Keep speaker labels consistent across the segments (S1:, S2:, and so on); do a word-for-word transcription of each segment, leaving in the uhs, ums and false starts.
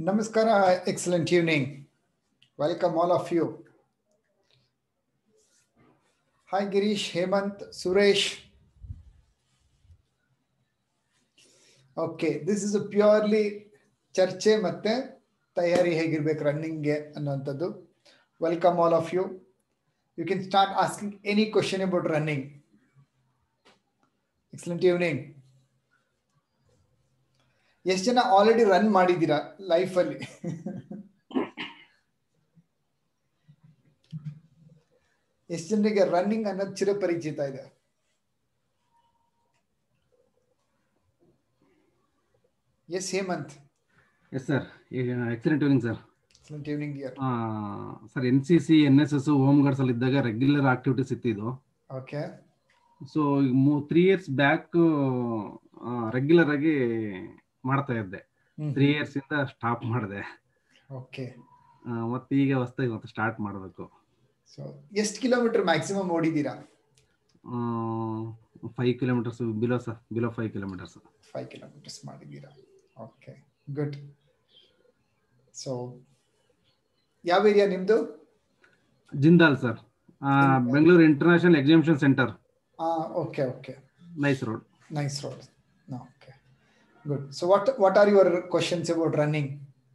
S1: Namaskara, excellent evening. Welcome all of you. Hi Girish, Hemant, Suresh. Okay, this is a purely ಚರ್ಚೆ ಮತ್ತೆ ತಯಾರಿ ಹೇಗಿರಬೇಕು running ಗೆ ಅನ್ನುವಂಥದ್ದು. Welcome all of you. You can start asking any question about running. Excellent evening. ಎಷ್ಟು ಜನ already run ಮಾಡಿದ್ದೀರಾ life ಅಲ್ಲಿ? ಎಷ್ಟು ಜನರಿಗೆ ರನ್ನಿಂಗ್ ಅನ್ನೋದು ಚಿರಪರಿಚಿತ ಇದೆ? Yes, Hemant.
S2: Yes, sir. Excellent evening, sir.
S1: Excellent evening, dear.
S2: Uh, sir, N C C, N S S, Home Guards ಅಲ್ಲಿ ಇದ್ದಾಗ ರೆಗ್ಯುಲರ್ ಆಕ್ಟಿವಿಟೀಸ್ ಇತ್ತಿದ್ದು.
S1: Okay.
S2: So three years back regular ಆಗಿ ಮಾಡ್ತಾ ಇದ್ದೆ. ತ್ರೀ ಇಯರ್ಸ್ ಇಂದ stop ಮಾಡಿದೆ.
S1: Okay.
S2: ಮತ್ತೆ ಈಗ ಹೊಸದಾಗಿ ಮತ್ತೆ ಸ್ಟಾರ್ಟ್ ಮಾಡಬೇಕು.
S1: ಸೊ ಎಷ್ಟು ಕಿಲೋಮೀಟರ್ ಮ್ಯಾಕ್ಸಿಮಮ್ ಓಡಿದ್ದೀರಾ?
S2: Five kilometers below sir, below five kilometers.
S1: Five kilometers ಮಾಡಿದ್ದೀರಾ? Okay, good. ಸೊ ಯಾವ ಏರಿಯಾ ನಿಮ್ದು?
S2: Jindal sir, Bengaluru international exhibition centre.
S1: Okay okay.
S2: Nice road.
S1: Nice road. Okay, good. So what what are your questions about running?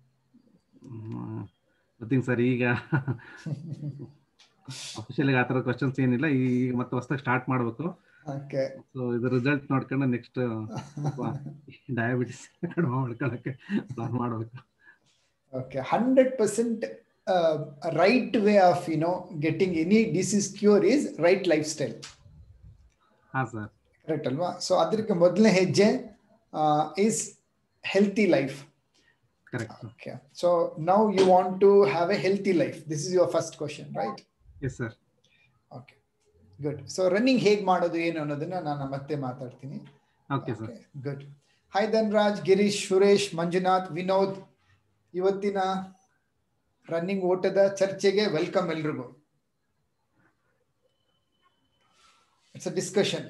S2: Nothing sir, ಈಗ official ಆಗಿ ಆ ಥರ questions ಏನಿಲ್ಲ. ಈಗ ಮತ್ತೆ ಹೊಸದಾಗಿ ಸ್ಟಾರ್ಟ್ ಮಾಡಬೇಕು.
S1: ಓಕೆ.
S2: ಸೊ ಇದು ರಿಸಲ್ಟ್ ನೋಡ್ಕೊಂಡು ನೆಕ್ಸ್ಟ್ ಡಯಾಬಿಟಿಸ್ ಕಡಿಮೆ ಮಾಡ್ಕೊಳ್ಳೋಕ್ಕೆ ಪ್ಲಾನ್ ಮಾಡಬೇಕು.
S1: Okay, hundred percent right way of you know getting any disease cure is right life style.
S2: ಹಾಂ ಸರ್,
S1: ಕರೆಕ್ಟ್ ಅಲ್ವಾ? ಸೊ ಅದಕ್ಕೆ ಮೊದಲನೇ ಹೆಜ್ಜೆ is healthy life.
S2: Correct.
S1: Okay, so now you want to have a healthy life. This is your first question, right?
S2: Yes sir.
S1: Okay, good. So running ಹೇಗೆ ಮಾಡೋದು ಏನು ಅನ್ನೋದನ್ನ ನಾನು ಮತ್ತೆ ಮಾತಾಡ್ತೀನಿ.
S2: Okay sir.
S1: Good. Hi Dhanraj, Girish, Suresh, Manjunath, Vinod. ಇವತ್ತಿನ running ಓಟದ ಚರ್ಚೆಗೆ ವೆಲ್ಕಮ್ ಎಲ್ರಿಗೂ. It's a discussion.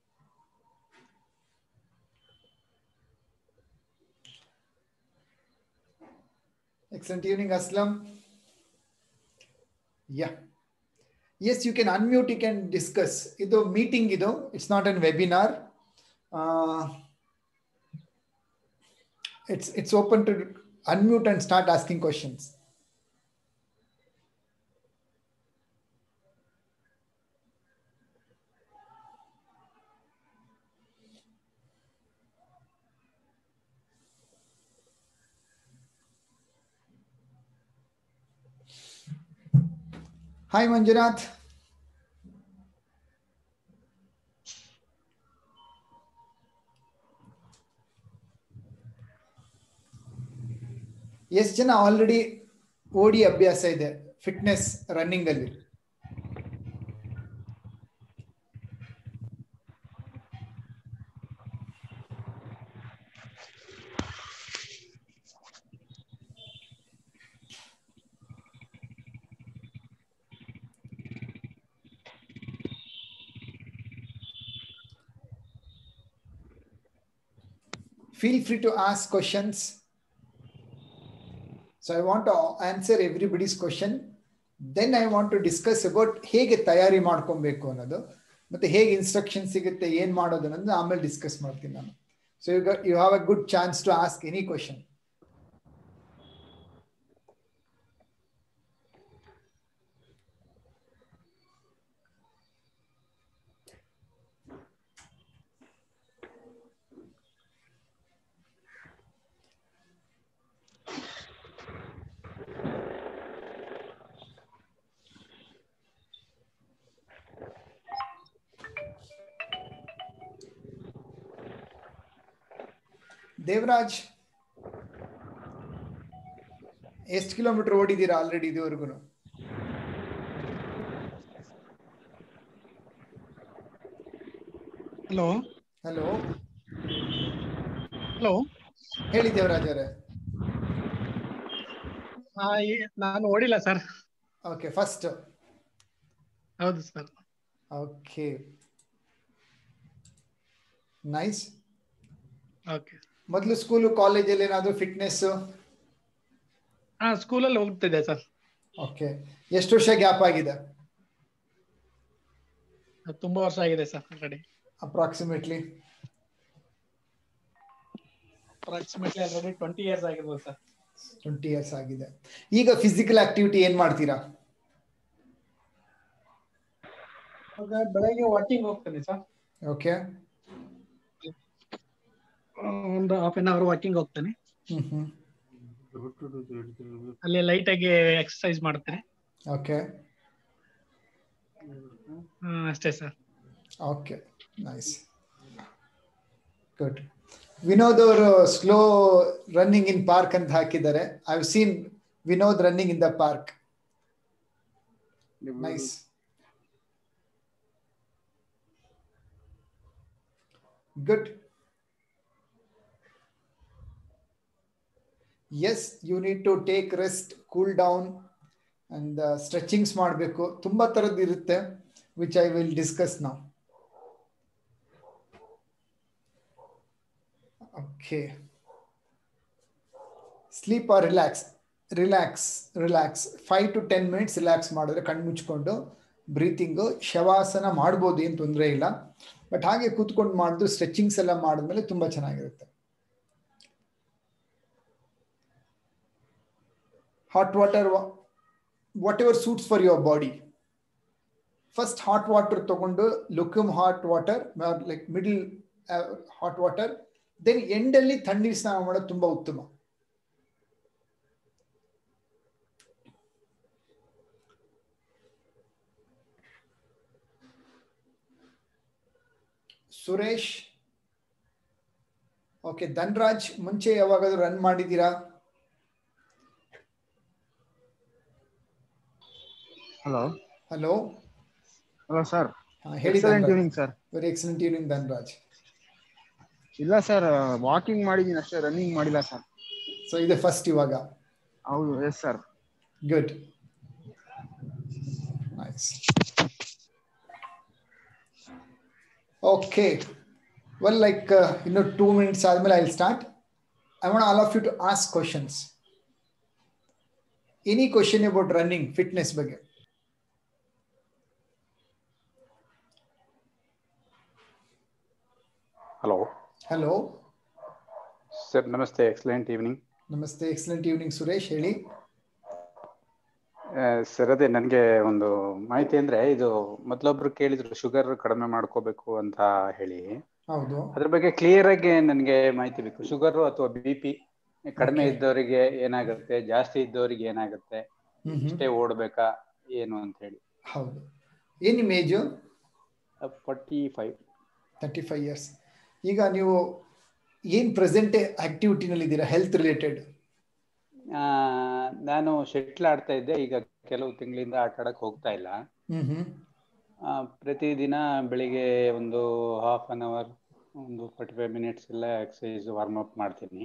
S1: Excellent evening, Aslam. Yeah. Yes, you can unmute, you can discuss. Ido meeting ido, it's not a webinar. Uh, it's it's open to unmute and start asking questions. Hi Manjunath. ಎಷ್ಟು ಜನ already ಓಡಿ ಅಭ್ಯಾಸ ಇದೆ fitness running ಅಲ್ಲಿ? Feel free to ask questions. So I want to answer everybody's question. Then I want to discuss about ಹೇಗೆ ತಯಾರಿ ಮಾಡ್ಕೊಬೇಕು ಅನ್ನೋದು, ಮತ್ತೆ ಹೇಗೆ ಇನ್ಸ್ಟ್ರಕ್ಷನ್ ಸಿಗುತ್ತೆ, ಏನ್ ಮಾಡೋದು ಅನ್ನೋದು ಆಮೇಲೆ ಡಿಸ್ಕಸ್ ಮಾಡ್ತೀನಿ ನಾನು. So you got, you have a good chance to ask any question. Devaraj, ಎಷ್ಟು ಕಿಲೋಮೀಟರ್ ಓಡಿದ್ದೀರಾ ಆಲ್ರೆಡಿ ಇದುವರೆಗೂ?
S3: ಹಲೋ
S1: ಹಲೋ
S3: ಹಲೋ
S1: ಹೇಳಿ ದೇವರಾಜ್ ಅವರೇ.
S3: ನಾನು ಓಡಿಲ್ಲ ಸರ್.
S1: Okay, first.
S3: ಹೌದು ಸರ್.
S1: Okay, nice.
S3: ಓಕೆ.
S1: ಮೊದಲು ಸ್ಕೂಲು ಕಾಲೇಜಲ್ಲಿ ಏನಾದರೂ ಫಿಟ್ನೆಸ್
S3: ಹಾ ಸ್ಕೂಲಲ್ಲಿ ಹೋಗ್ತಿದ್ದೆ ಸರ್.
S1: ಓಕೆ, ಎಷ್ಟು ವರ್ಷ ಗ್ಯಾಪ್ ಆಗಿದೆ?
S3: ತುಂಬಾ ವರ್ಷ ಆಗಿದೆ sir already.
S1: Approximately
S3: approximately already twenty years ಆಗಿರ್ಬೋದು ಸರ್.
S1: ಟ್ವೆಂಟಿ ಇಯರ್ಸ್ ಆಗಿದೆ. ಈಗ ಫಿಸಿಕಲ್ ಆಕ್ಟಿವಿಟಿ ಏನ್ ಮಾಡ್ತೀರಾ?
S3: ಇವಾಗ ಬೆಳಗ್ಗೆ ವಾಕಿಂಗ್ ಹೋಗ್ತೇನೆ ಸರ್.
S1: ಓಕೆ,
S3: ಒಂದು ಹಾಫ್ ಅನ್ ಅವರ್ ವಾಕಿಂಗ್ ಹೋಗ್ತೇನೆ.
S1: ಹ್ಮ್ ಹ್ಮ್
S3: ಅಲ್ಲಿ ಲೈಟ್ ಆಗಿ ಎಕ್ಸರ್ಸೈಸ್ ಮಾಡ್ತೇನೆ.
S1: ಓಕೆ
S3: ಅಷ್ಟೇ sir.
S1: Okay, nice, good. Vinod ಅವರು ಸ್ಲೋ ರನ್ನಿಂಗ್ ಇನ್ ಪಾರ್ಕ್ ಅಂತ ಹಾಕಿದ್ದಾರೆ. I have seen Vinod running in the park. Nice. Good. Yes, you need to take rest, cool down and stretchings ಮಾಡಬೇಕು. ತುಂಬಾ ಥರದ್ದು ಇರುತ್ತೆ, ವಿಚ್ ಐ ವಿಲ್ ಡಿಸ್ಕಸ್ ನಾವು. Okay, sleep or relax? Relax relax five to ten minutes relax ಮಾಡಿದ್ರೆ ಕಣ್ಣು ಮುಚ್ಕೊಂಡು ಬ್ರೀತಿಂಗು, ಶವಾಸನ ಮಾಡ್ಬೋದು, ಏನು ತೊಂದರೆ ಇಲ್ಲ. ಬಟ್ ಹಾಗೆ ಕೂತ್ಕೊಂಡು ಮಾಡಿದ್ರು ಸ್ಟ್ರೆಚಿಂಗ್ಸ್ ಎಲ್ಲ ಮಾಡಿದ್ಮೇಲೆ ತುಂಬ ಚೆನ್ನಾಗಿರುತ್ತೆ. Hot water, whatever suits for your body. First hot water ತಗೊಂಡು lukewarm hot water, like middle hot water, then ಎಂಡಲ್ಲಿ ತಣ್ಣೀರು ಸ್ನಾನ ಮಾಡೋದು ತುಂಬ ಉತ್ತಮ. ಸುರೇಶ್, ಓಕೆ. ಧನ್ರಾಜ್, ಮುಂಚೆ ಯಾವಾಗಾದ್ರೂ ರನ್ ಮಾಡಿದ್ದೀರಾ?
S4: Hello
S1: hello
S4: hello sir.
S1: ಹೇಳಿ.
S4: Sir
S1: very excellent evening Dhanraj.
S4: ಇಲ್ಲ ಸರ್, ವಾಕಿಂಗ್ ಮಾಡಿದ್ದೀನಿ ಅಷ್ಟೇ, ರನ್ನಿಂಗ್ ಮಾಡಿಲ್ಲ ಸರ್.
S1: ಸೊ ಇದೆ ಫಸ್ಟ್ ಇವಾಗ?
S4: ಹೌದು, yes sir.
S1: Good, nice. Okay, well, like ಇನ್ನು ಟೂ ಮಿನಿಟ್ಸ್ ಆದ್ಮೇಲೆ I will start. I want all of you to ask questions. Any question about running, fitness ಬಗ್ಗೆ.
S5: Hello
S1: hello
S5: sir, ನಮಸ್ತೆ. Excellent evening.
S1: ನಮಸ್ತೆ, excellent evening. Suresh ಹೇಳಿ.
S5: Sir, ಅದೇ ನನಗೆ ಒಂದು ಮಾಹಿತಿ ಅಂದ್ರೆ, ಇದು ಮೊದಲೊಬ್ರು ಕೇಳಿದ್ರು ಶುಗರ್ ಕಡಿಮೆ ಮಾಡ್ಕೋಬೇಕು ಅಂತ ಹೇಳಿ.
S1: ಹೌದು,
S5: ಅದ್ರ ಬಗ್ಗೆ ಕ್ಲಿಯರ್ ಆಗಿ ನನಗೆ ಮಾಹಿತಿ ಬೇಕು. ಶುಗರ್ ಅಥವಾ ಬಿ ಪಿ ಕಡಿಮೆ ಇದ್ದವರಿಗೆ ಏನಾಗುತ್ತೆ, ಜಾಸ್ತಿ ಇದ್ದವರಿಗೆ ಏನಾಗುತ್ತೆ, ಇಷ್ಟೇ ಓಡ್ಬೇಕಾ ಏನು ಅಂತ ಹೇಳಿ.
S1: ಹೌದು. ಏನ್ ನಿಮ್ಮ age?
S5: Forty five
S1: thirty five years. ಈಗ ನೀವು ಏನ್ ಪ್ರೆಸೆಂಟ್ ಆಕ್ಟಿವಿಟಿನಲ್ಲಿ ಇದ್ದೀರಾ ಹೆಲ್ತ್ ರಿಲೇಟೆಡ್?
S5: ನಾನು ಶೆಟ್ಲ್ ಆಡ್ತಾ ಇದ್ದೆ, ಈಗ ಕೆಲವು ತಿಂಗಳಿಂದ ಆಟ ಆಡಕ್ ಹೋಗ್ತಾ ಇಲ್ಲ. ಪ್ರತಿದಿನ ಬೆಳಿಗ್ಗೆ ಒಂದು ಹಾಫ್ ಅನ್ ಅವರ್, ಒಂದು ಫಾರ್ಟಿ ಫೈವ್ ಮಿನಿಟ್ಸ್ ಎಲ್ಲ ಎಕ್ಸಸೈಸ್ ವಾರ್ಮ್ ಅಪ್ ಮಾಡ್ತೀನಿ.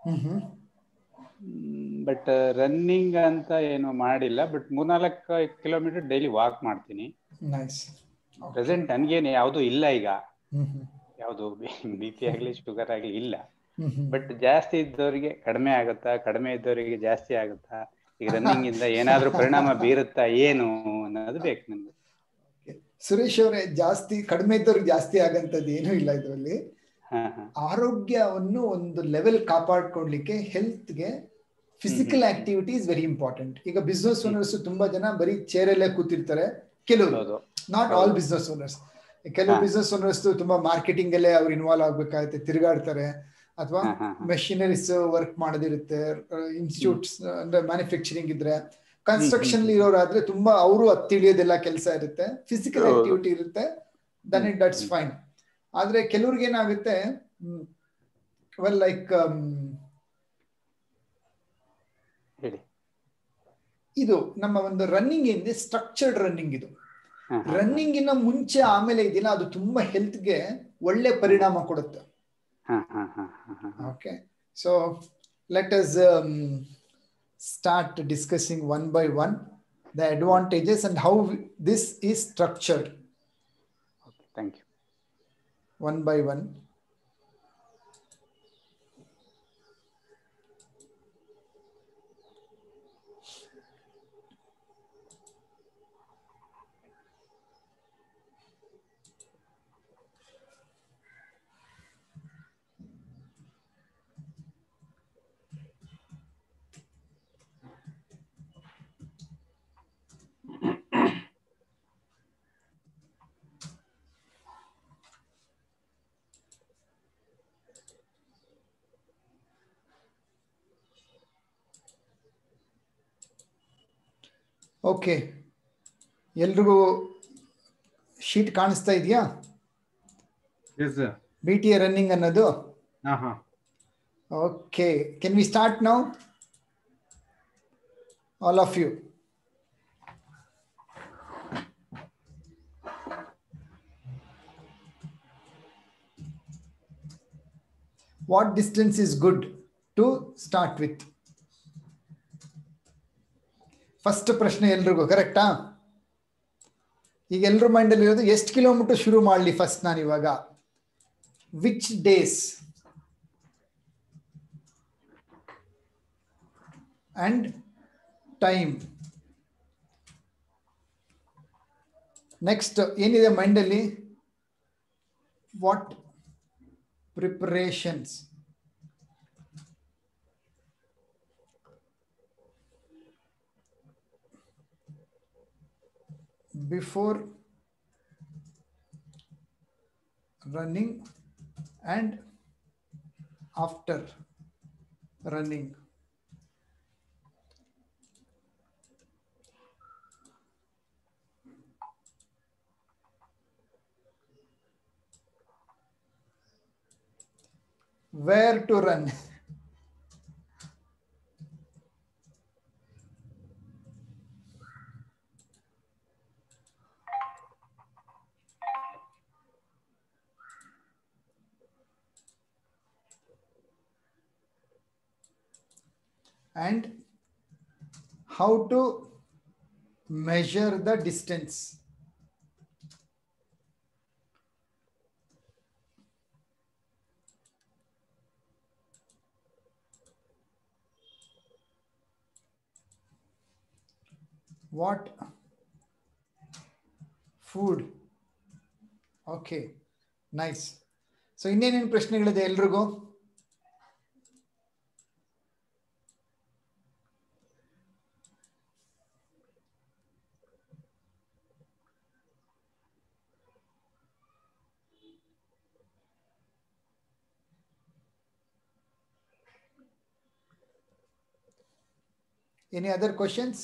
S5: ಬಟ್ ರನ್ನಿಂಗ್ ಅಂತ ಏನು ಮಾಡಿಲ್ಲ. ಬಟ್ ಮೂರ್ನಾಲ್ಕು ಕಿಲೋಮೀಟರ್ ಡೈಲಿ ವಾಕ್ ಮಾಡ್ತೀನಿ. ಪ್ರೆಸೆಂಟ್ ನನ್ಗೇನು ಯಾವುದು ಇಲ್ಲ ಈಗ, ಯಾವುದು ಬಿ ಪಿ ಆಗ್ಲಿ ಶುಗರ್ ಆಗ್ಲಿ ಇಲ್ಲ. ಬಟ್ ಜಾಸ್ತಿ ಇದ್ದವರಿಗೆ ಕಡಿಮೆ ಆಗುತ್ತಾ, ಕಡಿಮೆ ಇದ್ದವರಿಗೆ ಜಾಸ್ತಿ ಆಗುತ್ತಾ, ಈಗ ರನ್ನಿಂಗ್ ಇಂದ ಏನಾದ್ರೂ ಪರಿಣಾಮ ಬೀರುತ್ತಾ ಏನು ಅನ್ನೋದು ಬೇಕು ನನ್ಗೆ.
S1: ಸುರೇಶ್ ಅವರೇ, ಜಾಸ್ತಿ ಕಡಿಮೆ ಇದ್ದವ್ರಿಗೆ ಜಾಸ್ತಿ ಆಗಂತದ್ದು ಏನೂ ಇಲ್ಲ ಇದರಲ್ಲಿ. ಆರೋಗ್ಯವನ್ನು ಒಂದು ಲೆವೆಲ್ ಕಾಪಾಡ್ಕೊಳ್ಲಿಕ್ಕೆ ಹೆಲ್ತ್ಗೆ physical activity is very important. ಈಗ ಬಿಸ್ನೆಸ್ ಓನರ್ಸ್ ತುಂಬಾ ಜನ ಬರೀ ಚೇರಲ್ಲೇ ಕೂತಿರ್ತಾರೆ, ಕೆಲವರು, ನಾಟ್ ಆಲ್ ಬಿಸ್ನೆಸ್ ಓನರ್ಸ್. ಕೆಲವು ಬಿಸ್ನೆಸ್ ಓನರ್ಸ್ ತುಂಬಾ ಮಾರ್ಕೆಟಿಂಗ್ ಅಲ್ಲೇ ಅವ್ರು ಇನ್ವಾಲ್ವ್ ಆಗ್ಬೇಕಾಗುತ್ತೆ, ತಿರುಗಾಡ್ತಾರೆ, ಅಥವಾ ಮೆಷಿನರೀಸ್ ವರ್ಕ್ ಮಾಡೋದಿರುತ್ತೆ, ಇನ್ಸ್ಟಿಟ್ಯೂಟ್ಸ್ ಅಂದ್ರೆ ಮ್ಯಾನುಫ್ಯಾಕ್ಚರಿಂಗ್ ಇದ್ರೆ, ಕನ್ಸ್ಟ್ರಕ್ಷನ್ ಇರೋರಾದ್ರೆ ತುಂಬಾ ಅವರು ಅದು ತಿಳಿಯೋದೆಲ್ಲ ಕೆಲಸ ಇರುತ್ತೆ, ಫಿಸಿಕಲ್ ಆಕ್ಟಿವಿಟಿ ಇರುತ್ತೆ, ದನ್ ಇಟ್ ದಟ್ಸ್ ಫೈನ್. ಆದ್ರೆ ಕೆಲವ್ರಿಗೆ ಏನಾಗುತ್ತೆ, ವೆಲ್ ಲೈಕ್ ಇದು ನಮ್ಮ ಒಂದು ರನ್ನಿಂಗ್ ಏನಿದೆ ಸ್ಟ್ರಕ್ಚರ್ಡ್ ರನ್ನಿಂಗ್, ಇದು ರನ್ನಿಂಗ್ ಇನ್ನ ಮುಂಚೆ ಆಮೇಲೆ ಇದೆಯಲ್ಲ ಅದು ತುಂಬಾ ಹೆಲ್ತ್ಗೆ ಒಳ್ಳೆ ಪರಿಣಾಮ ಕೊಡುತ್ತೆ. Okay, so let us start discussing one by one the advantages and how this is structured.
S5: Okay, thank you.
S1: One by one. Okay, ಎಲ್ರಿಗೂ ಶೀಟ್ ಕಾಣಿಸ್ತಾ ಇದೆಯಾ? ಬಿ ಟಿ ಎ ರನ್ನಿಂಗ್ ಅನ್ನೋದು. Okay, can we start now all of you? What distance is good to start with? First ಪ್ರಶ್ನೆ ಎಲ್ರಿಗೂ ಕರೆಕ್ಟಾ? ಈಗ ಎಲ್ರ ಮೈಂಡಲ್ಲಿ ಇರೋದು ಎಷ್ಟು ಕಿಲೋಮೀಟರ್ ಶುರು ಮಾಡಲಿ ಫಸ್ಟ್ ನಾನು ಇವಾಗ? Which days and time. Next ಏನಿದೆ ಮೈಂಡಲ್ಲಿ? What preparations, before running and after running. Where to run? And how to measure the distance. What food? Okay, nice. So ಇನ್ನೇನೇನು ಪ್ರಶ್ನೆಗಳಿದೆ ಎಲ್ರಿಗೂ? Any other questions?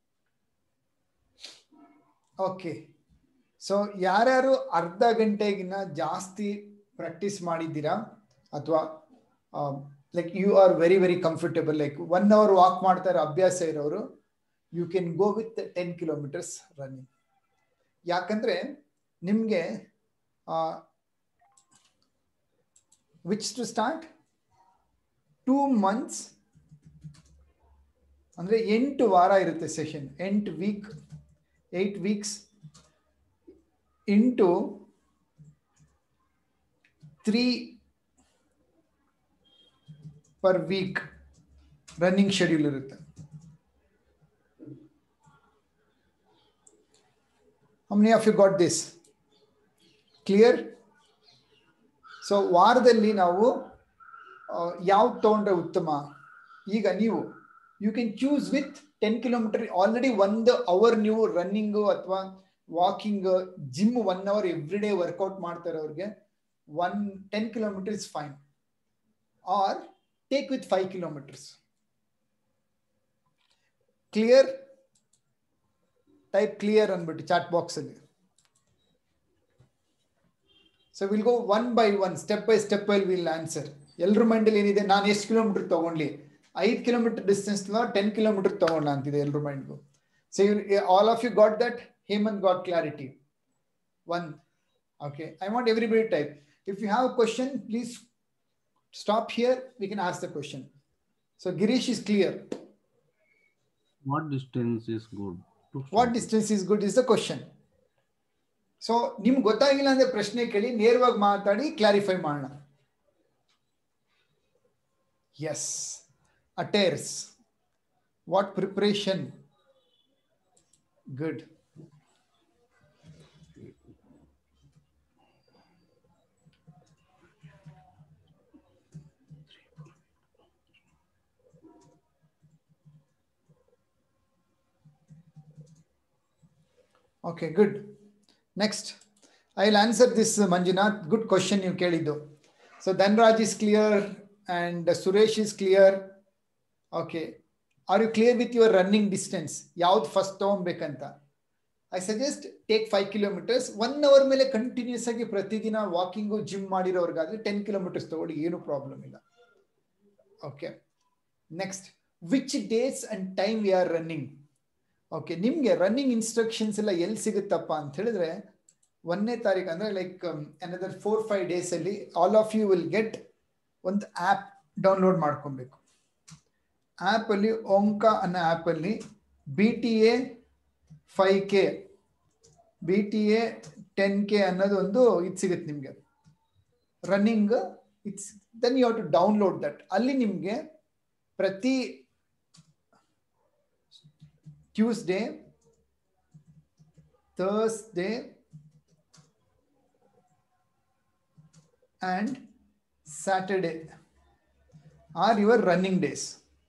S1: Okay, so ಯಾರ್ಯಾರು ಅರ್ಧ ಗಂಟೆಗಿನ್ನ ಜಾಸ್ತಿ practice ಮಾಡಿದ್ದೀರಾ ಅಥವಾ like you are very very comfortable, like one hour walk ಮಾಡ್ತಾ ಇರೋ ಅಭ್ಯಾಸ ಇರೋರು, you can go with ten kilometers running. ಯಾಕಂದ್ರೆ ನಿಮಗೆ which to start two months ಅಂದ್ರೆ ಎಂಟು ವಾರ ಇರುತ್ತೆ ಸೆಷನ್, ಎಂಟು week eight weeks into three per week running schedule irutte. How many of you got this? Clear? So ವಾರದಲ್ಲಿ ನಾವು ಯಾವ್ದು ತಗೊಂಡ್ರೆ ಉತ್ತಮ? ಈಗ ನೀವು you can choose with ten kilometer already ಒಂದು ಅವರ್ ನೀವು ರನ್ನಿಂಗು ಅಥವಾ walking, gym one hour every day workout ಮಾಡ್ತಾ ಇರೋರಿಗೆ one ten kilometer is fine. Or take with five kilometers. Clear? Type clear ಅಂದ್ಬಿಟ್ಟು ಚಾಟ್ ಬಾಕ್ಸ್ ಅಲ್ಲಿ. So will go one by one, step by step I will answer. ಎಲ್ರ ಮೈಂಡಲ್ಲಿ ಏನಿದೆ, ನಾನು ಎಷ್ಟು kilometre ತಗೊಂಡ್ಲಿ, ಐದು ಕಿಲೋಮೀಟರ್ ಡಿಸ್ಟೆನ್ಸ್ ಟೆನ್ ಕಿಲೋಮೀಟರ್ ತಗೊಂಡ ಅಂತಿದೆ ಎಲ್ರ ಮೈಂಡ್ಗೂ. So all of you got that. Hemanth got clarity. One. Okay, I want everybody type. If you have a question please stop here, we can ask the question. So Girish is clear.
S2: What distance is good?
S1: What distance is good is the question. So ನಿಮ್ಗೆ ಗೊತ್ತಾಗಿಲ್ಲ ಅಂದ್ರೆ ಪ್ರಶ್ನೆ ಕೇಳಿ, ನೇರವಾಗಿ ಮಾತಾಡಿ, clarify ಮಾಡೋಣ. Yes. Attires. What preparation? Good. Okay, good. Next, I'll answer this, Manjunath. Good question you kelidu. So Dhanraj is clear and Suresh is clear. Okay, are you clear with your running distance? ಯಾವ್ದು first ತಗೊಬೇಕಂತ? I suggest take five kilometers one hour ಮೇಲೆ continuous ಆಗಿ ಪ್ರತಿದಿನ walking gym ಮಾಡಿರೋರ್ಗಾದ್ರೆ ten kilometers ತಗೊಳ್ಳಿ, ಏನು problem ಇಲ್ಲ. Okay, next, which dates and time we are running? Okay, ನಿಮಗೆ ರನ್ನಿಂಗ್ ಇನ್ಸ್ಟ್ರಕ್ಷನ್ಸ್ ಎಲ್ಲ ಎಲ್ಲಿ ಸಿಗುತ್ತಪ್ಪ ಅಂತ ಹೇಳಿದ್ರೆ, ಒಂದನೇ ತಾರೀಕು ಅಂದರೆ like another four five days ಅಲ್ಲಿ all of you will get ಒಂದು ಆ್ಯಪ್ ಡೌನ್ಲೋಡ್ ಮಾಡ್ಕೊಬೇಕು. ಆ್ಯಪ್ ಅಲ್ಲಿ ಓಂಕಾ ಅನ್ನೋ ಆ್ಯಪ್ ಅಲ್ಲಿ B T A five K B T A ten K ಅನ್ನೋದು ಒಂದು ಇದು ಸಿಗುತ್ತೆ ನಿಮಗೆ running. It's then you have to download that. ಅಲ್ಲಿ ನಿಮಗೆ ಪ್ರತಿ Tuesday, Thursday and Saturday are your running days.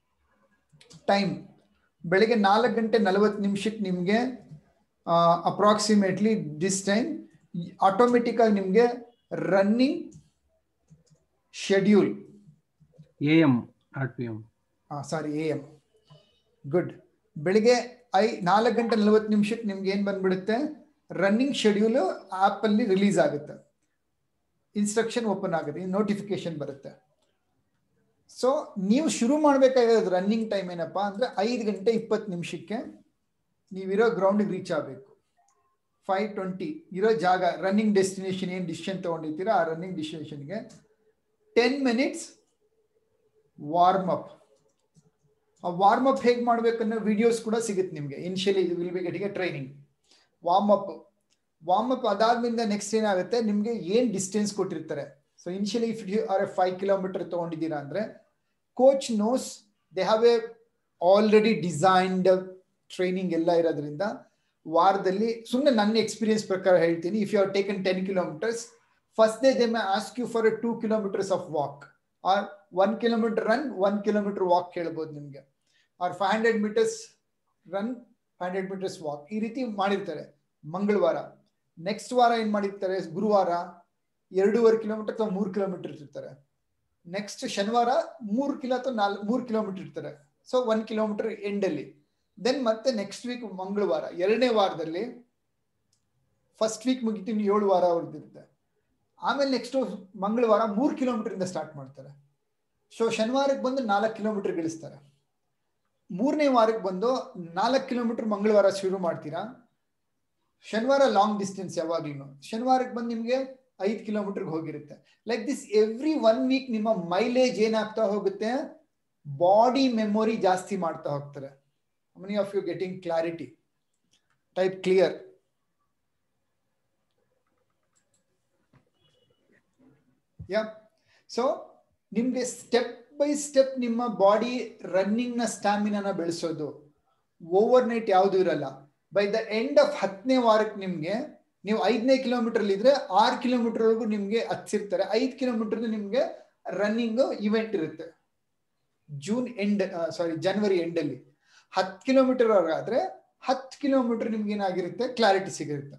S1: Time ಬೆಳಿಗ್ಗೆ ನಾಲ್ಕು ಗಂಟೆ ನಲವತ್ತು ನಿಮಿಷಕ್ಕೆ ನಿಮಗೆ ಅಪ್ರಾಕ್ಸಿಮೇಟ್ಲಿ ದಿಸ್ ಟೈಮ್ ಆಟೋಮೆಟಿಕ್ ಆಗಿ ನಿಮಗೆ running schedule
S2: A M or P M
S1: sorry A M good. ಬೆಳಿಗ್ಗೆ ಐ ನಾಲ್ಕು ಗಂಟೆ ನಲವತ್ತು ನಿಮಿಷಕ್ಕೆ ನಿಮ್ಗೆ ಏನು ಬಂದ್ಬಿಡುತ್ತೆ, ರನ್ನಿಂಗ್ ಶೆಡ್ಯೂಲ್ ಆ್ಯಪ್ ಅಲ್ಲಿ ರಿಲೀಸ್ ಆಗುತ್ತೆ, ಇನ್ಸ್ಟ್ರಕ್ಷನ್ ಓಪನ್ ಆಗುತ್ತೆ, ನೋಟಿಫಿಕೇಶನ್ ಬರುತ್ತೆ. ಸೊ ನೀವು ಶುರು ಮಾಡಬೇಕಾಗಿರೋದು ರನ್ನಿಂಗ್ ಟೈಮ್ ಏನಪ್ಪಾ ಅಂದ್ರೆ ಐದು ಗಂಟೆ ಇಪ್ಪತ್ತು ನಿಮಿಷಕ್ಕೆ ನೀವಿರೋ ಗ್ರೌಂಡಿಗೆ ರೀಚ್ ಆಗಬೇಕು. ಫೈವ್ ಟ್ವೆಂಟಿ ಇರೋ ಜಾಗ ರನ್ನಿಂಗ್ ಡೆಸ್ಟಿನೇಷನ್ ಏನು ಡಿಸಿಷನ್ ತೊಗೊಂಡಿರ್ತೀರೋ ಆ ರನ್ನಿಂಗ್ ಡೆಸ್ಟಿನೇಷನ್ಗೆ ಟೆನ್ ಮಿನಿಟ್ಸ್ ವಾರ್ಮ್ ಅಪ್. ಆ ವಾರ್ಮ್ ಅಪ್ ಹೇಗೆ ಮಾಡ್ಬೇಕನ್ನೋ ವಿಡಿಯೋಸ್ ಕೂಡ ಸಿಗುತ್ತೆ ನಿಮಗೆ. ಇನಿಷಿಯಲಿ ಇದು will be getting a training. Warm up warm up ಅದಾದ್ಮೇಲೆ ನೆಕ್ಸ್ಟ್ ಏನಾಗುತ್ತೆ, ನಿಮಗೆ ಏನು ಡಿಸ್ಟೆನ್ಸ್ ಕೊಟ್ಟಿರ್ತಾರೆ. So initially if you are a five kilometre ತೊಗೊಂಡಿದ್ದೀರಾ ಅಂದರೆ coach knows they have a already designed training ಎಲ್ಲ ಇರೋದ್ರಿಂದ ವಾರದಲ್ಲಿ ಸುಮ್ಮನೆ ನನ್ನ ಎಕ್ಸ್ಪೀರಿಯನ್ಸ್ ಪ್ರಕಾರ ಹೇಳ್ತೀನಿ, if you are taken ten kilometres first day they may ask you for a two kilometres of walk or one kilometre run one kilometre walk ಹೇಳ್ಬೋದು ನಿಮಗೆ, or five hundred metres run five hundred metres walk, ಈ ರೀತಿ ಮಾಡಿರ್ತಾರೆ. ಮಂಗಳವಾರ next ವಾರ ಏನ್ ಮಾಡಿರ್ತಾರೆ, ಗುರುವಾರ ಎರಡೂವರೆ ಕಿಲೋಮೀಟರ್ ಅಥವಾ ಮೂರು ಕಿಲೋಮೀಟರ್ ಇರ್ತಾರೆ. ನೆಕ್ಸ್ಟ್ ಶನಿವಾರ ಮೂರು ಕಿಲೋ ಅಥವಾ ನಾಲ್ಕು ಮೂರು ಕಿಲೋಮೀಟರ್ ಇರ್ತಾರೆ. ಸೊ ಒನ್ ಕಿಲೋಮೀಟರ್ ಎಂಡ್ ಅಲ್ಲಿ. ದೆನ್ ಮತ್ತೆ ನೆಕ್ಸ್ಟ್ ವೀಕ್ ಮಂಗಳವಾರ ಎರಡನೇ ವಾರದಲ್ಲಿ ಫಸ್ಟ್ ವೀಕ್ ಮುಗಿತೀನಿ ಏಳು ವಾರ ಅವ್ರದ್ದಿರುತ್ತೆ. ಆಮೇಲೆ ನೆಕ್ಸ್ಟ್ ಮಂಗಳವಾರ ಮೂರು ಕಿಲೋಮೀಟರ್ ಇಂದ ಸ್ಟಾರ್ಟ್ ಮಾಡ್ತಾರೆ. ಸೊ ಶನಿವಾರಕ್ಕೆ ಬಂದು ನಾಲ್ಕು ಕಿಲೋಮೀಟರ್ ಗಳಿಸ್ತಾರೆ. ಮೂರನೇ ವಾರಕ್ಕೆ ಬಂದು ನಾಲ್ಕು ಕಿಲೋಮೀಟರ್ ಮಂಗಳವಾರ ಶುರು ಮಾಡ್ತೀರಾ. ಶನಿವಾರ ಲಾಂಗ್ ಡಿಸ್ಟೆನ್ಸ್ ಯಾವಾಗ್ಲೂ. ಶನಿವಾರಕ್ಕೆ ಬಂದು ನಿಮಗೆ ಐದು ಕಿಲೋಮೀಟರ್ಗೆ ಹೋಗಿರುತ್ತೆ. Like this every one week ನಿಮ್ಮ ಮೈಲೇಜ್ ಏನಾಗ್ತಾ ಹೋಗುತ್ತೆ, ಬಾಡಿ ಮೆಮೊರಿ ಜಾಸ್ತಿ ಮಾಡ್ತಾ ಹೋಗ್ತಾರೆ. Many of you getting clarity? Type clear. Yeah so ನಿಮ್ಗೆ ಸ್ಟೆಪ್ ಬೈ ಸ್ಟೆಪ್ ನಿಮ್ಮ ಬಾಡಿ ರನ್ನಿಂಗ್ ನ ಸ್ಟಾಮಿನಾನ ಬೆಳೆಸೋದು. ಓವರ್ ನೈಟ್ ಯಾವುದು ಇರಲ್ಲ. ಬೈ ದ ಎಂಡ್ ಆಫ್ ಹತ್ತನೇ ವಾರಕ್ಕೆ ನಿಮ್ಗೆ ನೀವು ಐದನೇ ಕಿಲೋಮೀಟರ್ ಇದ್ರೆ ಆರು ಕಿಲೋಮೀಟರ್ ವರೆಗೂ ನಿಮ್ಗೆ ಹಚ್ಚಿರ್ತಾರೆ. ಐದು ಕಿಲೋಮೀಟರ್ ನಿಮ್ಗೆ ರನ್ನಿಂಗ್ ಇವೆಂಟ್ ಇರುತ್ತೆ ಜೂನ್ ಎಂಡ್ ಸಾರಿ ಜನವರಿ ಎಂಡ್ ಅಲ್ಲಿ. ಹತ್ತು ಕಿಲೋಮೀಟರ್ ಆದ್ರೆ ಹತ್ತು ಕಿಲೋಮೀಟರ್ ನಿಮ್ಗೆ ಏನಾಗಿರುತ್ತೆ, ಕ್ಲಾರಿಟಿ ಸಿಗಿರುತ್ತೆ.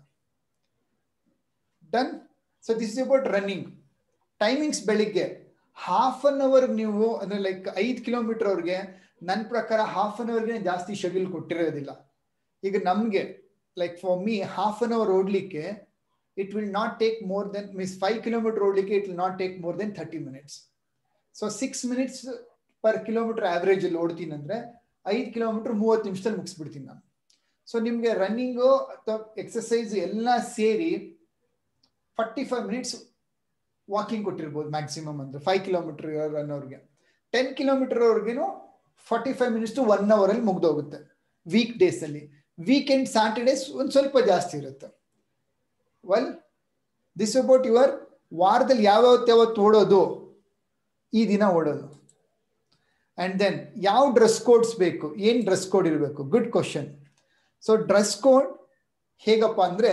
S1: Done. So this is about running timings. ಬೆಳಿಗ್ಗೆ ಹಾಫ್ ಅನ್ ಅವರ್ ನೀವು ಅಂದ್ರೆ ಲೈಕ್ ಐದು ಕಿಲೋಮೀಟರ್ ಅವ್ರಿಗೆ ನನ್ನ ಪ್ರಕಾರ ಹಾಫ್ ಅನ್ ಅವರ್ಗೆ ಜಾಸ್ತಿ ಶೆಡ್ಯೂಲ್ ಕೊಟ್ಟಿರೋದಿಲ್ಲ. ಈಗ ನಮ್ಗೆ like for me half an hour ಓಡ್ಲಿಕ್ಕೆ it will not take more than means five kilometre ಓಡ್ಲಿಕ್ಕೆ it will not take more than thirty minutes. So six minutes per kilometre average ಅಲ್ಲಿ ಓಡ್ತೀನಿ ಅಂದ್ರೆ ಐದು ಕಿಲೋಮೀಟರ್ ಮೂವತ್ತು ನಿಮಿಷದಲ್ಲಿ ಮುಗಿಸ್ಬಿಡ್ತೀನಿ ನಾನು. ಸೊ ನಿಮ್ಗೆ ರನ್ನಿಂಗು ಅಥವಾ ಎಕ್ಸಸೈಸ್ ಎಲ್ಲ ಸೇರಿ ಫಾರ್ಟಿ ಫೈವ್ ಮಿನಿಟ್ಸ್ ವಾಕಿಂಗ್ ಕೊಟ್ಟಿರ್ಬೋದು ಮ್ಯಾಕ್ಸಿಮಮ್ ಅಂದ್ರೆ ಫೈವ್ ಕಿಲೋಮೀಟರ್ ರನ್ ಅವ್ರಿಗೆ. ಟೆನ್ ಕಿಲೋಮೀಟರ್ ಅವ್ರಿಗೇನು forty five minutes to one hour ಅಲ್ಲಿ ಮುಗ್ದೋಗುತ್ತೆ ವೀಕ್ ಡೇಸ್ ಅಲ್ಲಿ. ವೀಕೆಂಡ್ ಸ್ಯಾಟರ್ಡೇಸ್ ಒಂದು ಸ್ವಲ್ಪ ಜಾಸ್ತಿ ಇರುತ್ತೆ. ವೆಲ್ ದಿಸ್ ಅಬೌಟ್ ಯುವರ್ ವಾರದಲ್ಲಿ ಯಾವತ್ತು ಯಾವತ್ತು ಓಡೋದು, ಈ ದಿನ ಓಡೋದು. ಅಂಡ್ ದೆನ್ ಯಾವ ಡ್ರೆಸ್ ಕೋಡ್ಸ್ ಬೇಕು, ಏನ್ ಡ್ರೆಸ್ ಕೋಡ್ ಇರಬೇಕು? Good question. So dress code ಹೇಗಪ್ಪ ಅಂದ್ರೆ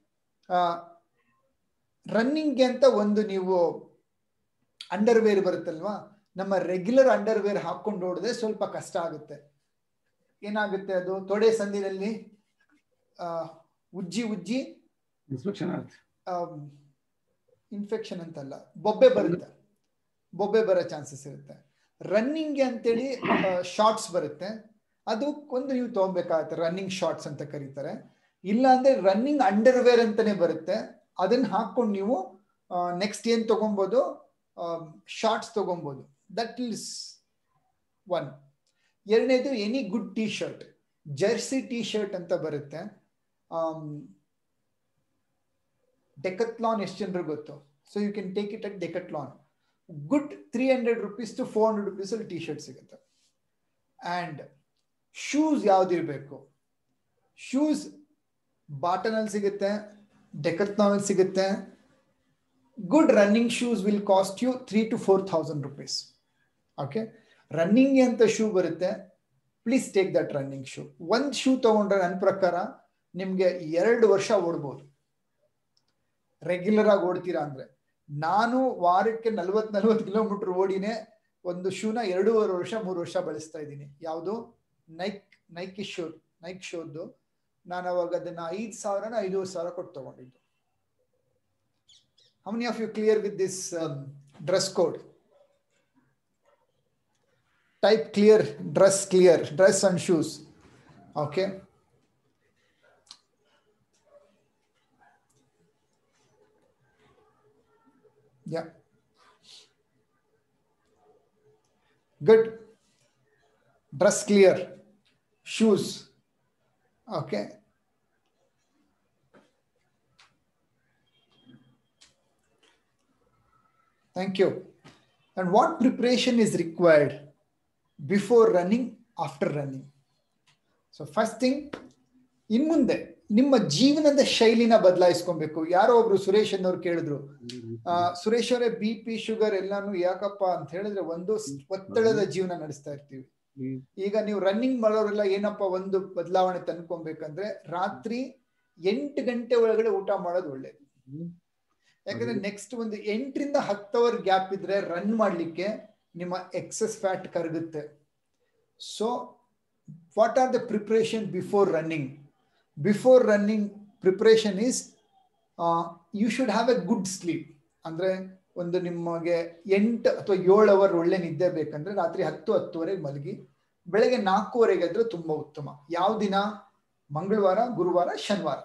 S1: ರನ್ನಿಂಗ್ಗೆ ಅಂತ ಒಂದು ನೀವು ಅಂಡರ್ವೇರ್ ಬರುತ್ತಲ್ವಾ, ನಮ್ಮ ರೆಗ್ಯುಲರ್ ಅಂಡರ್ವೇರ್ ಹಾಕೊಂಡು ಓಡಿದ್ರೆ ಸ್ವಲ್ಪ ಕಷ್ಟ ಆಗುತ್ತೆ. ಏನಾಗುತ್ತೆ, ಅದು ತೊಡೆ ಸಂದಿನಲ್ಲಿ ಉಜ್ಜಿ ಉಜ್ಜಿ ಇನ್ಫೆಕ್ಷನ್ ಅಂತಲ್ಲ, ಬೊಬ್ಬೆ ಬರುತ್ತೆ, ಬೊಬ್ಬೆ ಬರೋ ಚಾನ್ಸಸ್ ಇರುತ್ತೆ. ರನ್ನಿಂಗ್ಗೆ ಅಂತೇಳಿ ಶಾರ್ಟ್ಸ್ ಬರುತ್ತೆ, ಅದು ಒಂದು ನೀವು ತಗೊಬೇಕಾಗತ್ತೆ, ರನ್ನಿಂಗ್ ಶಾರ್ಟ್ಸ್ ಅಂತ ಕರೀತಾರೆ. ಇಲ್ಲ ಅಂದ್ರೆ ರನ್ನಿಂಗ್ ಅಂಡರ್ವೇರ್ ಅಂತಾನೆ ಬರುತ್ತೆ, ಅದನ್ನ ಹಾಕೊಂಡು ನೀವು ನೆಕ್ಸ್ಟ್ ಏನ್ ತಗೊಬೋದು, ಶಾರ್ಟ್ಸ್ ತಗೊಬೋದು. That is one. ಎರಡನೇದು any good T shirt, jersey T shirt ಅಂತ ಬರುತ್ತೆ. ಡೆಕತ್ಲಾನ್ ಎಷ್ಟು ಜನರಿಗೆ ಗೊತ್ತು? So you can take it at Decathlon. Good three hundred rupees to four hundred rupees ಅಲ್ಲಿ ಟಿ ಶರ್ಟ್ ಸಿಗುತ್ತೆ. ಅಂಡ್ ಶೂಸ್ ಯಾವ್ದಿರ್ಬೇಕು? ಶೂಸ್ ಬಾಟನಲ್ಲಿ ಸಿಗುತ್ತೆ, ಡೆಕತ್ಲಾನ್ ಸಿಗುತ್ತೆ. Good running shoes will cost you three to four thousand rupees. Okay, running ಅಂತ shoe ಬರುತ್ತೆ. Please take that running shoe. ಒಂದು shoe ತಗೊಂಡ್ರೆ ನನ್ನ ಪ್ರಕಾರ ನಿಮಗೆ ಎರಡು ವರ್ಷ ಓಡ್ಬೋದು, ರೆಗ್ಯುಲರ್ ಆಗಿ ಓಡ್ತೀರಾ ಅಂದ್ರೆ. ನಾನು ವಾರಕ್ಕೆ ನಲ್ವತ್ ನಲ್ವತ್ತು ಕಿಲೋಮೀಟರ್ ಓಡಿನೇ ಒಂದು ಶೂನ ಎರಡೂವರೆ ವರ್ಷ ಮೂರು ವರ್ಷ ಬಳಸ್ತಾ ಇದ್ದೀನಿ. ಯಾವುದು? ನೈಕ್ ನೈಕಿ ಶೂ, ನೈಕ್ ಶೂದ್ದು. ನಾನು ಅವಾಗ ಅದನ್ನ ಐದು ಸಾವಿರನ ಐದೂವರೆ ಸಾವಿರ ಕೊಟ್ಟು ತಗೊಂಡಿದ್ದು. How many of you clear with this dress code? Type clear, dress clear, dress and shoes. Okay. Yeah. Good. Dress clear, shoes. Okay. Thank you. And what preparation is required before running, after running? So first thing, in ಮುಂದೆ ನಿಮ್ಮ ಜೀವನದ ಶೈಲಿನ ಬದಲಾಯಿಸ್ಕೊಬೇಕು. ಯಾರೋ ಒಬ್ರು ಸುರೇಶ್ ಅನ್ನೋರು ಕೇಳಿದ್ರು, ಸುರೇಶ್ ಅವರೇ B P sugar ಎಲ್ಲಾನು ಯಾಕಪ್ಪ ಅಂತ ಹೇಳಿದ್ರೆ, ಒಂದು ಒತ್ತಡದ ಜೀವನ ನಡೆಸ್ತಾ ಇರ್ತೀವಿ. ಈಗ ನೀವು ರನ್ನಿಂಗ್ ಮಾಡೋರೆಲ್ಲ ಏನಪ್ಪ ಒಂದು ಬದಲಾವಣೆ ತಂದ್ಕೊಬೇಕಂದ್ರೆ, ರಾತ್ರಿ ಎಂಟು ಗಂಟೆ ಒಳಗಡೆ ಊಟ ಮಾಡೋದು ಒಳ್ಳೇದು. ಯಾಕಂದ್ರೆ ನೆಕ್ಸ್ಟ್ ಒಂದು ಎಂಟರಿಂದ ಹತ್ತು ಅವರ್ ಗ್ಯಾಪ್ ಇದ್ರೆ ರನ್ ಮಾಡ್ಲಿಕ್ಕೆ ನಿಮ್ಮ ಎಕ್ಸೆಸ್ ಫ್ಯಾಟ್ ಕರಗುತ್ತೆ. So what are the preparation before running? Before running preparation is you should have a good sleep. ಅಂದ್ರೆ ಒಂದು ನಿಮಗೆ ಎಂಟು ಅಥವಾ ಏಳು ಅವರ್ ಒಳ್ಳೆ ನಿದ್ದೆ ಬೇಕಂದ್ರೆ ರಾತ್ರಿ ಹತ್ತು ಹತ್ತುವರೆಗೆ ಮಲಗಿ ಬೆಳಗ್ಗೆ ನಾಲ್ಕೂವರೆಗೆ ಆದ್ರೆ ತುಂಬಾ ಉತ್ತಮ. ಯಾವ ದಿನ? ಮಂಗಳವಾರ, ಗುರುವಾರ, ಶನಿವಾರ.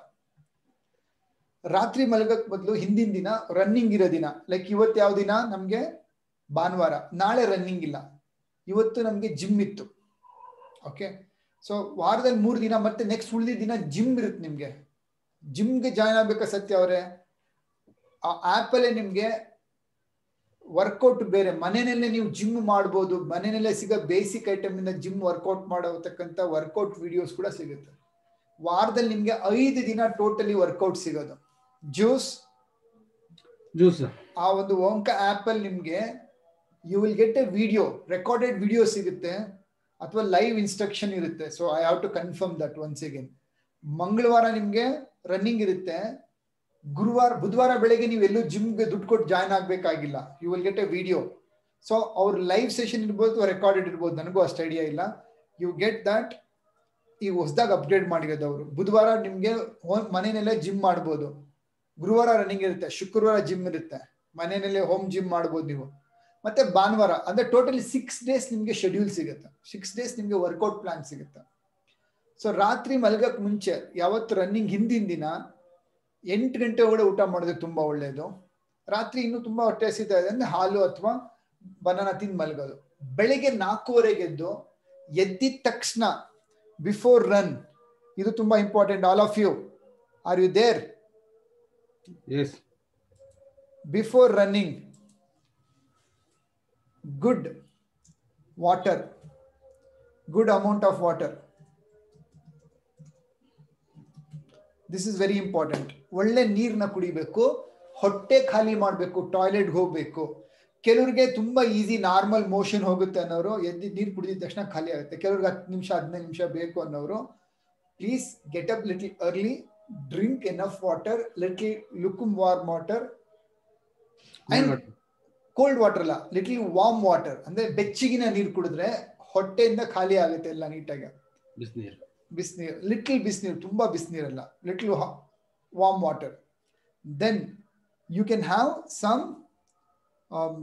S1: ರಾತ್ರಿ ಮಲಗಕ್ ಬದಲು ಹಿಂದಿನ ದಿನ ರನ್ನಿಂಗ್ ಇರೋ ದಿನ, ಲೈಕ್ ಇವತ್ತು ಯಾವ ದಿನ? ನಮ್ಗೆ ಭಾನುವಾರ, ನಾಳೆ ರನ್ನಿಂಗ್ ಇಲ್ಲ, ಇವತ್ತು ನಮ್ಗೆ ಜಿಮ್ ಇತ್ತು. ಓಕೆ, ಸೊ ವಾರದಲ್ಲಿ ಮೂರು ದಿನ ಮತ್ತೆ ನೆಕ್ಸ್ಟ್ ಉಳಿದ ದಿನ ಜಿಮ್ ಇರುತ್ತೆ ನಿಮ್ಗೆ. ಜಿಮ್ಗೆ ಜಾಯ್ನ್ ಆಗ್ಬೇಕಾ ಸತ್ಯ ಅವರೇ? ಆ ಆ್ಯಪಲ್ಲೇ ನಿಮ್ಗೆ ವರ್ಕೌಟ್ ಬೇರೆ, ಮನೆಯಲ್ಲೇ ನೀವು ಜಿಮ್ ಮಾಡ್ಬೋದು. ಮನೆಯಲ್ಲೇ ಸಿಗೋ ಬೇಸಿಕ್ ಐಟಮ್ ಇಂದ ಜಿಮ್ ವರ್ಕೌಟ್ ಮಾಡತಕ್ಕಂಥ ವರ್ಕೌಟ್ ವಿಡಿಯೋಸ್ ಕೂಡ ಸಿಗುತ್ತೆ. ವಾರದಲ್ಲಿ ನಿಮ್ಗೆ ಐದು ದಿನ ಟೋಟಲಿ ವರ್ಕೌಟ್ ಸಿಗೋದು. ಜ್ಯೂಸ್
S2: ಜ್ಯೂಸ್
S1: ಆ ಒಂದು ಓಂಕ ಆಪ್ ಅಲ್ಲಿ ನಿಮ್ಗೆ you will get a video, recorded video ಸಿಗುತ್ತೆ ಅಥವಾ ಲೈವ್ ಇನ್ಸ್ಟ್ರಕ್ಷನ್ ಇರುತ್ತೆ. So I have to confirm that once again. ಮಂಗಳವಾರ ನಿಮ್ಗೆ ರನ್ನಿಂಗ್ ಇರುತ್ತೆ, ಗುರುವಾರ ಬುಧವಾರ ಬೆಳಗ್ಗೆ ನೀವು ಎಲ್ಲೂ ಜಿಮ್ಗೆ ದುಡ್ಡು ಕೊಟ್ಟು ಜಾಯ್ನ್ ಆಗ್ಬೇಕಾಗಿಲ್ಲ. You will get a video. So ಅವ್ರ ಲೈವ್ ಸೆಷನ್ ಇರ್ಬೋದು, ರೆಕಾರ್ಡೆಡ್ ಇರ್ಬೋದು, ನನಗೂ ಅಷ್ಟು ಐಡಿಯಾ ಇಲ್ಲ. You get that. ಈಗ ಹೊಸದಾಗಿ ಅಪ್ಡೇಟ್ ಮಾಡಿರೋದು ಅವರು. ಬುಧವಾರ ನಿಮ್ಗೆ ಮನೆಯಲ್ಲೇ ಜಿಮ್ ಮಾಡ್ಬೋದು, ಗುರುವಾರ ರನ್ನಿಂಗ್ ಇರುತ್ತೆ, ಶುಕ್ರವಾರ ಜಿಮ್ ಇರುತ್ತೆ, ಮನೆಯಲ್ಲೇ ಹೋಮ್ ಜಿಮ್ ಮಾಡ್ಬೋದು ನೀವು. ಮತ್ತೆ ಭಾನುವಾರ ಅಂದ್ರೆ ಟೋಟಲಿ ಸಿಕ್ಸ್ ಡೇಸ್ ನಿಮ್ಗೆ ಶೆಡ್ಯೂಲ್ ಸಿಗುತ್ತೆ, ಸಿಕ್ಸ್ ಡೇಸ್ ನಿಮ್ಗೆ ವರ್ಕೌಟ್ ಪ್ಲಾನ್ ಸಿಗುತ್ತೆ. ಸೊ ರಾತ್ರಿ ಮಲಗಕ್ ಮುಂಚೆ ಯಾವತ್ತು ರನ್ನಿಂಗ್ ಹಿಂದಿನ ದಿನ ಎಂಟು ಗಂಟೆ ಒಳಗಡೆ ಊಟ ಮಾಡೋದು ತುಂಬಾ ಒಳ್ಳೇದು. ರಾತ್ರಿ ಇನ್ನೂ ತುಂಬಾ ಹೊಟ್ಟೆ ಹಸಿತಾ ಇದೆ ಅಂದ್ರೆ ಹಾಲು ಅಥವಾ ಬನಾನಾ ತಿಂದು ಮಲಗೋದು. ಬೆಳಿಗ್ಗೆ ನಾಲ್ಕೂವರೆಗೆ ಎದ್ದು ಎದ್ದಿದ ತಕ್ಷಣ ಬಿಫೋರ್ ರನ್, ಇದು ತುಂಬಾ important. All of you, are you there?
S2: Yes.
S1: Before running, good water, good amount of water. This is very important. ಒಳ್ಳೆ ನೀರನ್ನ ಕುಡಿಬೇಕು, ಹೊಟ್ಟೆ ಖಾಲಿ ಮಾಡಬೇಕು, ಟಾಯ್ಲೆಟ್ಗೆ ಹೋಗ್ಬೇಕು. ಕೆಲವ್ರಿಗೆ ತುಂಬಾ ಈಸಿ ನಾರ್ಮಲ್ ಮೋಷನ್ ಹೋಗುತ್ತೆ ಅನ್ನೋರು ಎದ್ದು ನೀರು ಕುಡಿದ ತಕ್ಷಣ ಖಾಲಿ ಆಗುತ್ತೆ. ಕೆಲವ್ರಿಗೆ ಹತ್ತು ನಿಮಿಷ ಹದಿನೈದು ನಿಮಿಷ ಬೇಕು ಅನ್ನೋರು, please get up little early, drink enough water, little lukewarm water and cold water ಅಲ್ಲ, little warm water. ಅಂದ್ರೆ ಬೆಚ್ಚಗಿನ ನೀರು ಕುಡಿದ್ರೆ ಹೊಟ್ಟೆಯಿಂದ ಖಾಲಿ ಆಗುತ್ತೆ ಎಲ್ಲ ನೀಟಾಗಿ.
S2: ಬಿಸಿನೀರು
S1: ಬಿಸಿನೀರು ಲಿಟಲ್ ಬಿಸಿನೀರು, ತುಂಬಾ ಬಿಸಿನೀರಲ್ಲ, little warm water. Then you can have some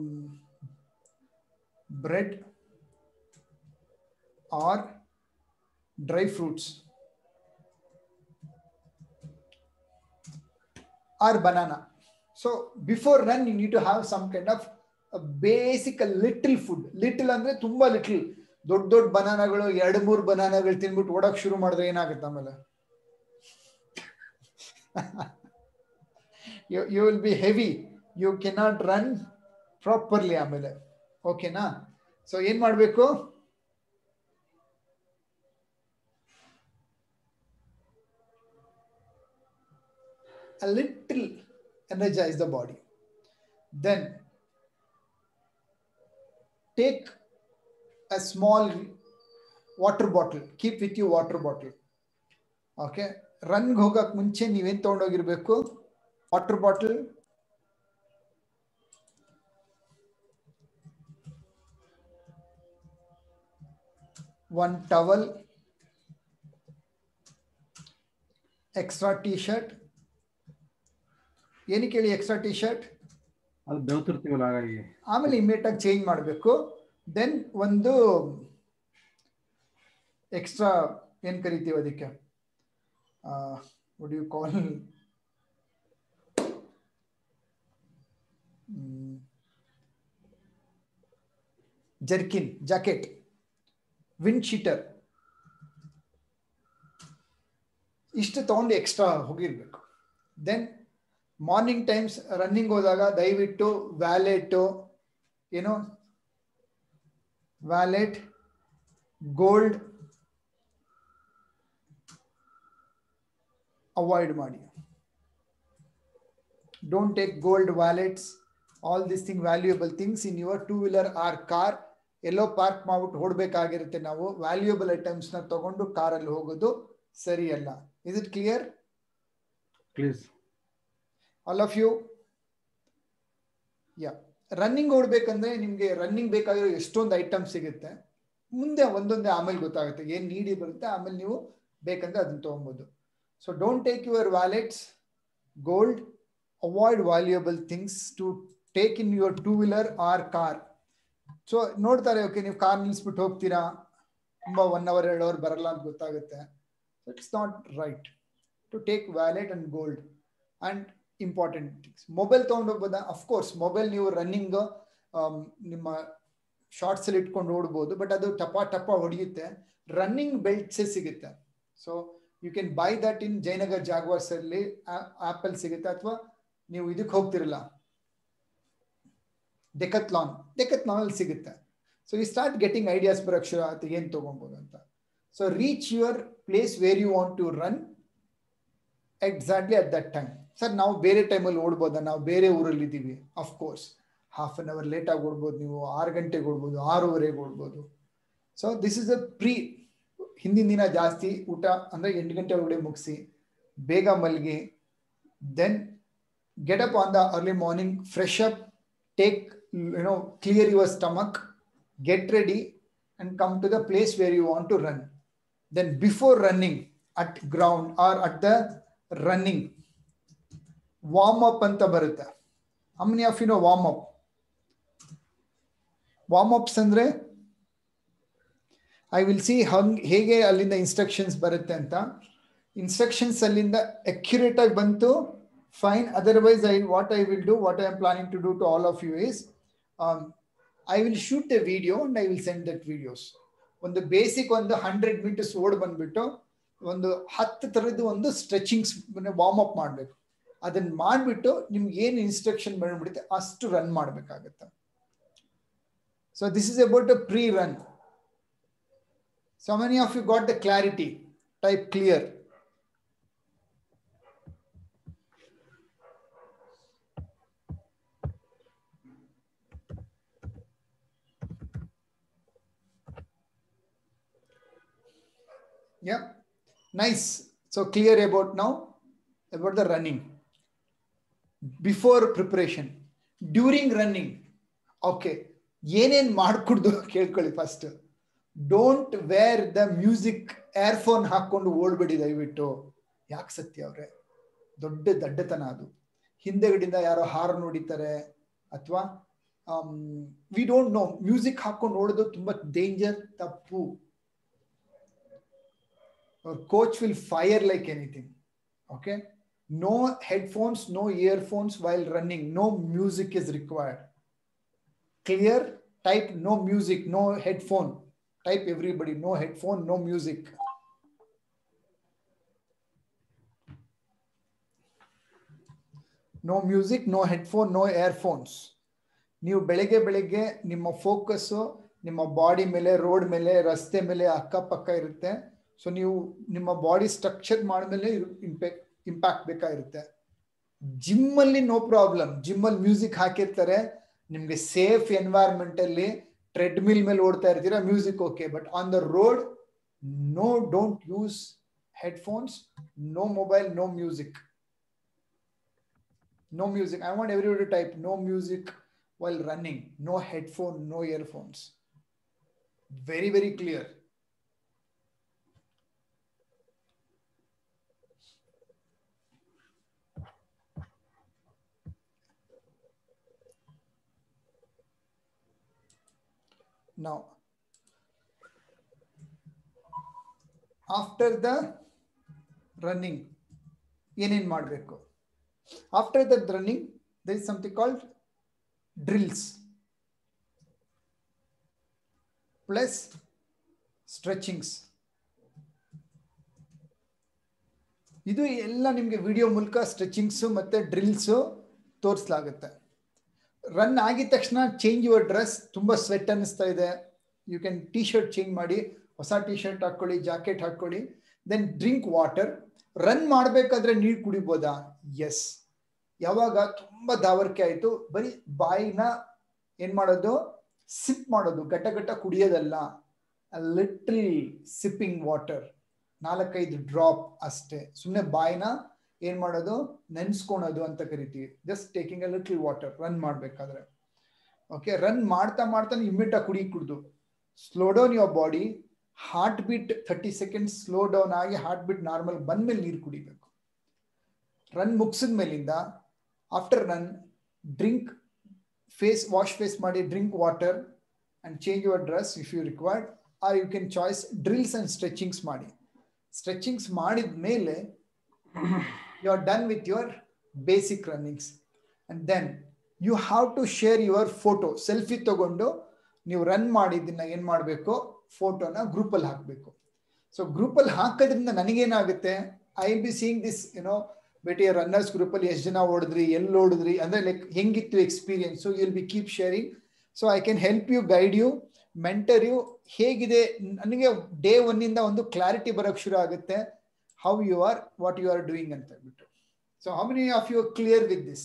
S1: bread or dry fruits, or banana. So before run, you need to have some kind of a basic, a little food. Little andre tumba little. ದೊಡ್ಡ ದೊಡ್ಡ ಬನಾನಾಗಳು ಎರಡು ಮೂರು ಬನಾನಾಗಳು ತಿನ್ಬಿಟ್ಟು ಓಡಕ್ ಶುರು ಮಾಡಿದ್ರೆ ಏನಾಗುತ್ತೆ ಆಮೇಲೆ you, you will be heavy. You cannot run properly ಆಮೇಲೆ. ಓಕೆನಾ? ಸೊ ಏನ್ ಮಾಡಬೇಕು? A little energize the body. Then take a small water bottle. Keep with you water bottle. Okay. Run ಹೋಗಕ್ ಮುಂಚೆ ನೀವೇನ್ ತಗೊಂಡೋಗಿರ್ಬೇಕು? Water bottle, one towel, extra t-shirt. ಏನಕ್ಕೆ ಹೇಳಿ extra T shirt?
S2: ಅದು ಬೆವತಿರ್ತೀವಲ್ಲ ಹಾಗಾಗಿ
S1: ಆಮೇಲೆ ಇಮಿಡಿಯೇಟ್ ಆಗಿ ಚೇಂಜ್ ಮಾಡಬೇಕು. ದೆನ್ ಒಂದು ಎಕ್ಸ್ಟ್ರಾ ಏನ್ ಕರಿತೀವಿ ಅದಕ್ಕೆ, what you call, jerkin, jacket, wind cheater, ಇಷ್ಟು ತಗೊಂಡು ಎಕ್ಸ್ಟ್ರಾ ಹೋಗಿರ್ಬೇಕು. ದೆನ್ ಮಾರ್ನಿಂಗ್ ಟೈಮ್ಸ್ ರನ್ನಿಂಗ್ ಹೋದಾಗ ದಯವಿಟ್ಟು ವ್ಯಾಲೆಟು, ಏನೋ ವ್ಯಾಲೆಟ್, ಗೋಲ್ಡ್ ಅವಾಯ್ಡ್ ಮಾಡಿ. Don't take gold wallets, all this thing valuable things in your two wheeler or car. ಎಲ್ಲೋ park ಮಾಡ್ಬಿಟ್ಟು ಹೊಡ್ಬೇಕಾಗಿರುತ್ತೆ ನಾವು. ವ್ಯಾಲ್ಯೂಯಬಲ್ ಐಟಮ್ಸ್ ನ ತಗೊಂಡು ಕಾರಲ್ಲಿ ಹೋಗೋದು ಸರಿಯಲ್ಲ. Is it clear?
S2: Please
S1: all of you? Yeah. Running ಓಡ್ಬೇಕಂದ್ರೆ ನಿಮ್ಗೆ ರನ್ನಿಂಗ್ ಬೇಕಾಗಿರೋ ಎಷ್ಟೊಂದು ಐಟಮ್ ಸಿಗುತ್ತೆ. ಮುಂದೆ ಒಂದೊಂದೇ ಆಮೇಲೆ ಗೊತ್ತಾಗುತ್ತೆ ಏನ್ ನೀಡಿ ಬರುತ್ತೆ. ಆಮೇಲೆ ನೀವು ಬೇಕಂದ್ರೆ ಅದನ್ನ ತಗೊಬೋದು. So don't take your wallets, gold, avoid valuable things to take in your two wheeler or car. So ನೋಡ್ತಾರೆ, ಓಕೆ ನೀವು ಕಾರ್ ನಿಲ್ಸ್ಬಿಟ್ಟು ಹೋಗ್ತೀರಾ, ತುಂಬಾ ಒನ್ ಅವರ್ ಎರಡು ಅವರ್ ಬರಲ್ಲ ಅಂತ ಗೊತ್ತಾಗುತ್ತೆ. It's not right to take wallet and gold and important things. Mobile ತೊಗೊಂಡೋಗ್ಬೋದಾ? ಅಫ್ಕೋರ್ಸ್ ಮೊಬೈಲ್ ನೀವು ರನ್ನಿಂಗ್ ನಿಮ್ಮ ಶಾರ್ಟ್ಸ್ ಅಲ್ಲಿ ಇಟ್ಕೊಂಡು ಓಡ್ಬೋದು, ಬಟ್ ಅದು ಟಪ ಟಪ ಹೊಡೆಯುತ್ತೆ. ರನ್ನಿಂಗ್ ಬೆಲ್ಟ್ಸೇ ಸಿಗುತ್ತೆ. So you can buy that in Jayanagar Jaguars ಅಲ್ಲಿ ಆಪಲ್ ಸಿಗುತ್ತೆ, ಅಥವಾ ನೀವು ಇದಕ್ಕೆ ಹೋಗ್ತಿರಲ್ಲ ಡೆಕತ್ಲಾನ್, ಡೆಕತ್ಲಾನ್ ಅಲ್ಲಿ ಸಿಗುತ್ತೆ. So you start getting ideas ಬರಕ್ ಶುರು ಆಗುತ್ತೆ ಏನ್ ತಗೊಬೋದು ಅಂತ. So reach your place where you want to run exactly at that time. Sir ನಾವು ಬೇರೆ ಟೈಮಲ್ಲಿ ಓಡ್ಬೋದಾ? ನಾವು ಬೇರೆ ಊರಲ್ಲಿ ಇದ್ದೀವಿ. ಅಫ್ಕೋರ್ಸ್ ಹಾಫ್ ಅನ್ ಅವರ್ ಲೇಟಾಗಿ ಓಡ್ಬೋದು, ನೀವು ಆರು ಗಂಟೆಗೆ ಓಡ್ಬೋದು, ಆರೂವರೆಗೆ ಓಡ್ಬೋದು. So this is a pre, ಹಿಂದಿನ ದಿನ ಜಾಸ್ತಿ ಊಟ ಅಂದರೆ ಎಂಟು ಗಂಟೆ ಒಳಗಡೆ ಮುಗಿಸಿ ಬೇಗ ಮಲಗಿ, then get up on the early morning, fresh up, take you know clear your stomach, get ready and come to the place where you want to run. Then before running at ground or at the running, warm up anta barutta. How many of you know warm up? Warm ups andre I will see hege allinda instructions barutte anta. Instructions allinda accurate agi bantu fine. Otherwise I what I will do, what I am planning to do to all of you is um, I will shoot a video and I will send that videos. ಒಂದು basic ಒಂದು hundred metres ಓಡ್ ಬಂದ್ಬಿಟ್ಟು ಒಂದು ಹತ್ತು ತರದ್ದು ಒಂದು stretchings warm up ಮಾಡಬೇಕು. ಅದನ್ನ ಮಾಡಿಬಿಟ್ಟು ನಿಮ್ಗೆ ಏನು ಇನ್ಸ್ಟ್ರಕ್ಷನ್ ಬಂದ್ಬಿಡುತ್ತೆ ಅಷ್ಟು ರನ್ ಮಾಡಬೇಕಾಗತ್ತೆ. So this is about a pre run. So many of you got the clarity? Type clear. Yeah, nice. So clear about now about the running. Before preparation, during running, okay, ಏನೇನ್ ಮಾಡ್ಕೊಡ್ದು ಕೇಳ್ಕೊಳ್ಳಿ. First don't wear the music, earphone ಹಾಕೊಂಡು ಓಡ್ಬೇಡಿ ದಯವಿಟ್ಟು. ಯಾಕೆ ಸತ್ಯ ಅವ್ರೆ, ದೊಡ್ಡ ದಡ್ಡತನ ಅದು. ಹಿಂದೆಗಡಿಂದ ಯಾರೋ ಹಾರ್ನ್ ಹೊಡಿತಾರೆ ಅಥವಾ ವಿ ಡೋಂಟ್ ನೋ, ಮ್ಯೂಸಿಕ್ ಹಾಕೊಂಡು ಓಡೋದು ತುಂಬಾ ಡೇಂಜರ್, ತಪ್ಪು. or coach will fire like anything. Okay, no headphones, no earphones while running, no music is required. Clear? Type no music, no headphone. Type everybody, no headphone, no music. No music, no headphone, no earphones. ನೀವು ಬೆಳಗ್ಗೆ ಬೆಳಗ್ಗೆ ನಿಮ್ಮ focus ನಿಮ್ಮ body ಮೇಲೆ, road ಮೇಲೆ, ರಸ್ತೆ ಮೇಲೆ, ಅಕ್ಕಪಕ್ಕ ಇರುತ್ತೆ. ಸೊ ನೀವು ನಿಮ್ಮ ಬಾಡಿ ಸ್ಟ್ರಕ್ಚರ್ ಮಾಡಿದ್ಮೇಲೆ ಇಂಪ್ಯಾಕ್ಟ್ ಇಂಪ್ಯಾಕ್ಟ್ ಬೇಕಾಗಿರುತ್ತೆ. ಜಿಮ್ಮಲ್ಲಿ ನೋ ಪ್ರಾಬ್ಲಮ್, ಜಿಮ್ಮಲ್ಲಿ ಮ್ಯೂಸಿಕ್ ಹಾಕಿರ್ತಾರೆ, ನಿಮಗೆ ಸೇಫ್ ಎನ್ವೈರ್ಮೆಂಟ್ ಅಲ್ಲಿ ಟ್ರೆಡ್ಮಿಲ್ ಮೇಲೆ ಓಡ್ತಾ ಇರ್ತೀರಾ, music okay. But on the road no, don't use headphones, no mobile, no music. No music. I want everybody to type no music while running, no headphone, no earphones. Very, very clear. Now, after the running, ಏನೇನ್ ಮಾಡಬೇಕು? After that running, there is something called drills plus stretchings. ಇದು ಎಲ್ಲ ನಿಮಗೆ video ಮೂಲಕ stretchings ಮತ್ತೆ drills ತೋರಿಸಲಾಗುತ್ತೆ. Run ಆಗಿದ ತಕ್ಷಣ change your dress. ತುಂಬಾ ಸ್ವೆಟ್ ಅನ್ನಿಸ್ತಾ ಇದೆ, you can T shirt change ಮಾಡಿ, ಹೊಸ ಟಿ ಶರ್ಟ್ ಹಾಕೊಳ್ಳಿ, ಜಾಕೆಟ್ ಹಾಕೊಳ್ಳಿ. Then drink water. ರನ್ ಮಾಡಬೇಕಾದ್ರೆ ನೀರು ಕುಡಿಬೋದಾ? ಎಸ್. ಯಾವಾಗ ತುಂಬಾ ದಾವರ್ಕೆ ಆಯ್ತು, ಬರೀ ಬಾಯಿನ ಏನ್ ಮಾಡೋದು, ಸಿಪ್ ಮಾಡೋದು, ಘಟ ಘಟ ಕುಡಿಯೋದಲ್ಲ. ಲಿಟ್ಲ್ ಸಿಪ್ಪಿಂಗ್ ವಾಟರ್, ನಾಲ್ಕೈದು ಡ್ರಾಪ್ ಅಷ್ಟೇ. ಸುಮ್ಮನೆ ಬಾಯಿನ ಏನ್ ಮಾಡೋದು, ನೆನ್ಸ್ಕೊಳೋದು ಅಂತ ಕರಿತೀವಿ. Just taking a little water run ಮಾಡ್ಬೇಕಾದ್ರೆ. ಓಕೆ, ರನ್ ಮಾಡ್ತಾ ಮಾಡ್ತಾ ಇಮ್ಮಿಡಿಯೇಟ್ ಆಗಿ ಕುಡಿ ಕುಡ್ದು slow down your body. Heart beat thirty seconds slow down ಆಗಿ ಹಾರ್ಟ್ ಬೀಟ್ ನಾರ್ಮಲ್ ಬಂದ್ಮೇಲೆ ನೀರು ಕುಡಿಬೇಕು. ರನ್ ಮುಗಿಸಿದ ಮೇಲಿಂದ after run drink, face wash face ಮಾಡಿ, drink water and change your dress if you required, are you can choice drills and stretchings ಮಾಡಿ. Stretchings ಮಾಡಿದ ಮೇಲೆ you are done with your basic runnings. And then you have to share your photo. Selfie ತಗೊಂಡು ನೀವು run ಮಾಡಿದ್ದನ್ನ ಏನ್ ಮಾಡಬೇಕು, ಫೋಟೋನ ಗ್ರೂಪಲ್ಲಿ ಹಾಕಬೇಕು. ಸೊ ಗ್ರೂಪಲ್ಲಿ ಹಾಕೋದ್ರಿಂದ ನನಗೇನಾಗುತ್ತೆ, I will be seeing this you know ಬೇಟಿ ರನ್ನರ್ಸ್ ಗ್ರೂಪಲ್ಲಿ ಎಷ್ಟು ಜನ ಓಡಿದ್ರಿ, ಎಲ್ಲಿ ಓಡಿದ್ರಿ, ಅಂದ್ರೆ ಲೈಕ್ ಹೆಂಗಿತ್ತು experience. So will be keep sharing. So I can help you, guide you, mentor you. ಹೇಗಿದೆ ನನಗೆ ಡೇ ಒನ್ ಇಂದ ಒಂದು ಕ್ಲಾರಿಟಿ ಬರೋಕ್ಕೆ ಶುರು ಆಗುತ್ತೆ, how you are, what you are doing ಅಂತ ಹೇಳ್ಬಿಟ್ಟು. So how many of you are clear with this?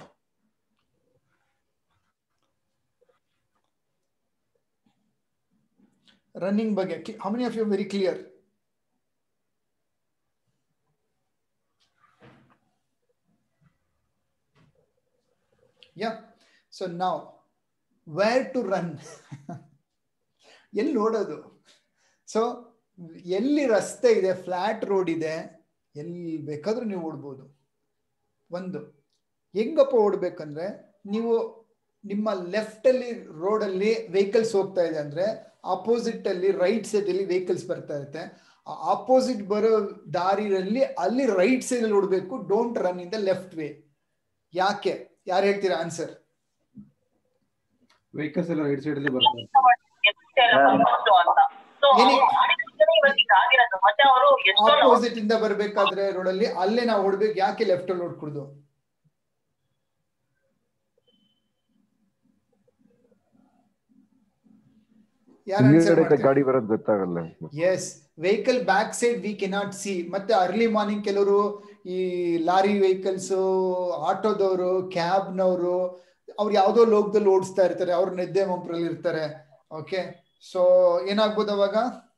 S1: Running ಬಗ್ಗೆ how many of you are very clear? Yeah. So now where to run? ಎಲ್ಲಿ ಓಡೋದು? So ಎಲ್ಲಿ ರಸ್ತೆ ಇದೆ, flat road ಇದೆ, ಎಲ್ಲಿ ಬೇಕಾದ್ರೂ ನೀವು ಓಡ್ಬೋದು. ಒಂದು ಹೆಂಗಪ್ಪ ಓಡ್ಬೇಕಂದ್ರೆ, ನೀವು ನಿಮ್ಮ ಲೆಫ್ಟ್ ಅಲ್ಲಿ ರೋಡ್ ಅಲ್ಲಿ ವೆಹಿಕಲ್ಸ್ ಹೋಗ್ತಾ ಇದೆ ಅಂದ್ರೆ ಆಪೋಸಿಟ್ ಅಲ್ಲಿ ರೈಟ್ ಸೈಡ್ ಅಲ್ಲಿ ವೆಹಿಕಲ್ಸ್ ಬರ್ತಾ ಇರುತ್ತೆ. ಆಪೋಸಿಟ್ ಬರೋ ದಾರಿಯಲ್ಲಿ ಅಲ್ಲಿ ರೈಟ್ ಸೈಡ್ ಅಲ್ಲಿ ಓಡಬೇಕು. Don't run in the left way. ಯಾಕೆ? ಯಾರು ಹೇಳ್ತೀರಾ ಆನ್ಸರ್?
S2: ವೆಹಿಕಲ್ಸ್ ಎಲ್ಲ ರೈಟ್ ಸೈಡ್ ಅಲ್ಲಿ ಬರ್ತಾರೆ.
S1: ಆಪೋಸಿಟ್ ಇಂದ ಬರ್ಬೇಕಾದ್ರೆ ರೋಡ್ ಅಲ್ಲಿ ಅಲ್ಲೇ ನಾವು ಓಡ್ಬೇಕು. ಯಾಕೆ ಲೆಫ್ಟ್ ಅಲ್ಲಿ ಓಡ್ಕೂಡ್ದು?
S6: ಗಾಡಿ ಬರೋದು ಗೊತ್ತಾಗಲ್ಲ.
S1: Yes, vehicle back side we cannot see. ಮತ್ತೆ ಅರ್ಲಿ ಮಾರ್ನಿಂಗ್ ಕೆಲವರು ಈ ಲಾರಿ ವೆಹಿಕಲ್ಸ್, ಆಟೋದವರು, ಕ್ಯಾಬ್ನವರು, ಅವ್ರು ಯಾವ್ದೋ ಲೋಕದಲ್ಲಿ ಓಡಿಸ್ತಾ ಇರ್ತಾರೆ, ಅವ್ರ ನಿದ್ದೆ ಮಂಪ್ರಲ್ಲಿ ಇರ್ತಾರೆ. ಓಕೆ, ಸೊ ಏನಾಗ್ಬೋದು ಅವಾಗ?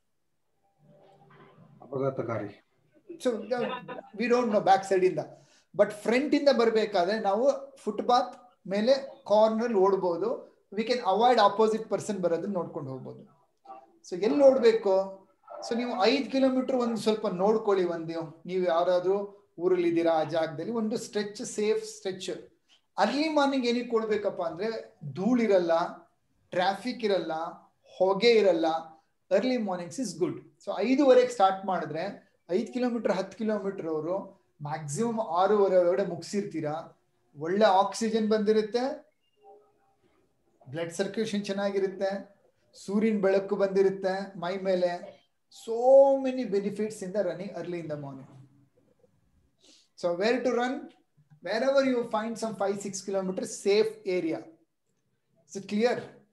S2: ಅಪಘಾತಕಾರಿ.
S1: So we don't know back side ಇಂದ. ಬಟ್ ಫ್ರಂಟ್ ಇಂದ ಬರ್ಬೇಕಾದ್ರೆ ನಾವು ಫುಟ್ಪಾತ್ ಮೇಲೆ ಕಾರ್ನರ್ ಓಡ್ಬೋದು. We can avoid opposite person ಬರೋದನ್ನ ನೋಡ್ಕೊಂಡು ಹೋಗ್ಬೋದು. ಸೊ ಎಲ್ಲಿ ನೋಡ್ಬೇಕು? ಸೊ ನೀವು ಐದು ಕಿಲೋಮೀಟರ್ ಒಂದು ಸ್ವಲ್ಪ ನೋಡ್ಕೊಳ್ಳಿ. ಒಂದು ನೀವು ಯಾರಾದ್ರೂ ಊರಲ್ಲಿ ಇದ್ದೀರಾ ಆ ಜಾಗದಲ್ಲಿ ಒಂದು stretch, safe stretch. Early morning ಏನಕ್ಕೆ ಕೊಡ್ಬೇಕಪ್ಪ ಅಂದ್ರೆ ಧೂಳಿರಲ್ಲ, ಟ್ರಾಫಿಕ್ ಇರಲ್ಲ, ಹೊಗೆ ಇರಲ್ಲ. Early mornings is good. So ಐದುವರೆಗೆ ಸ್ಟಾರ್ಟ್ ಮಾಡಿದ್ರೆ ಐದು ಕಿಲೋಮೀಟರ್ ಹತ್ತು ಕಿಲೋಮೀಟರ್ ಅವರು ಮ್ಯಾಕ್ಸಿಮಮ್ ಆರೂವರೆ ಒಳಗಡೆ ಮುಗಿಸಿರ್ತೀರಾ. ಒಳ್ಳೆ ಆಕ್ಸಿಜನ್ ಬಂದಿರುತ್ತೆ, ಬ್ಲಡ್ ಸರ್ಕ್ಯುಲೇಷನ್ ಚೆನ್ನಾಗಿರುತ್ತೆ, ಸೂರ್ಯನ ಬೆಳಕು ಬಂದಿರುತ್ತೆ ಮೈ ಮೇಲೆ. So many benefits in the running early in the morning. So where to run? wherever you find some five six kilometers safe area. Is it clear?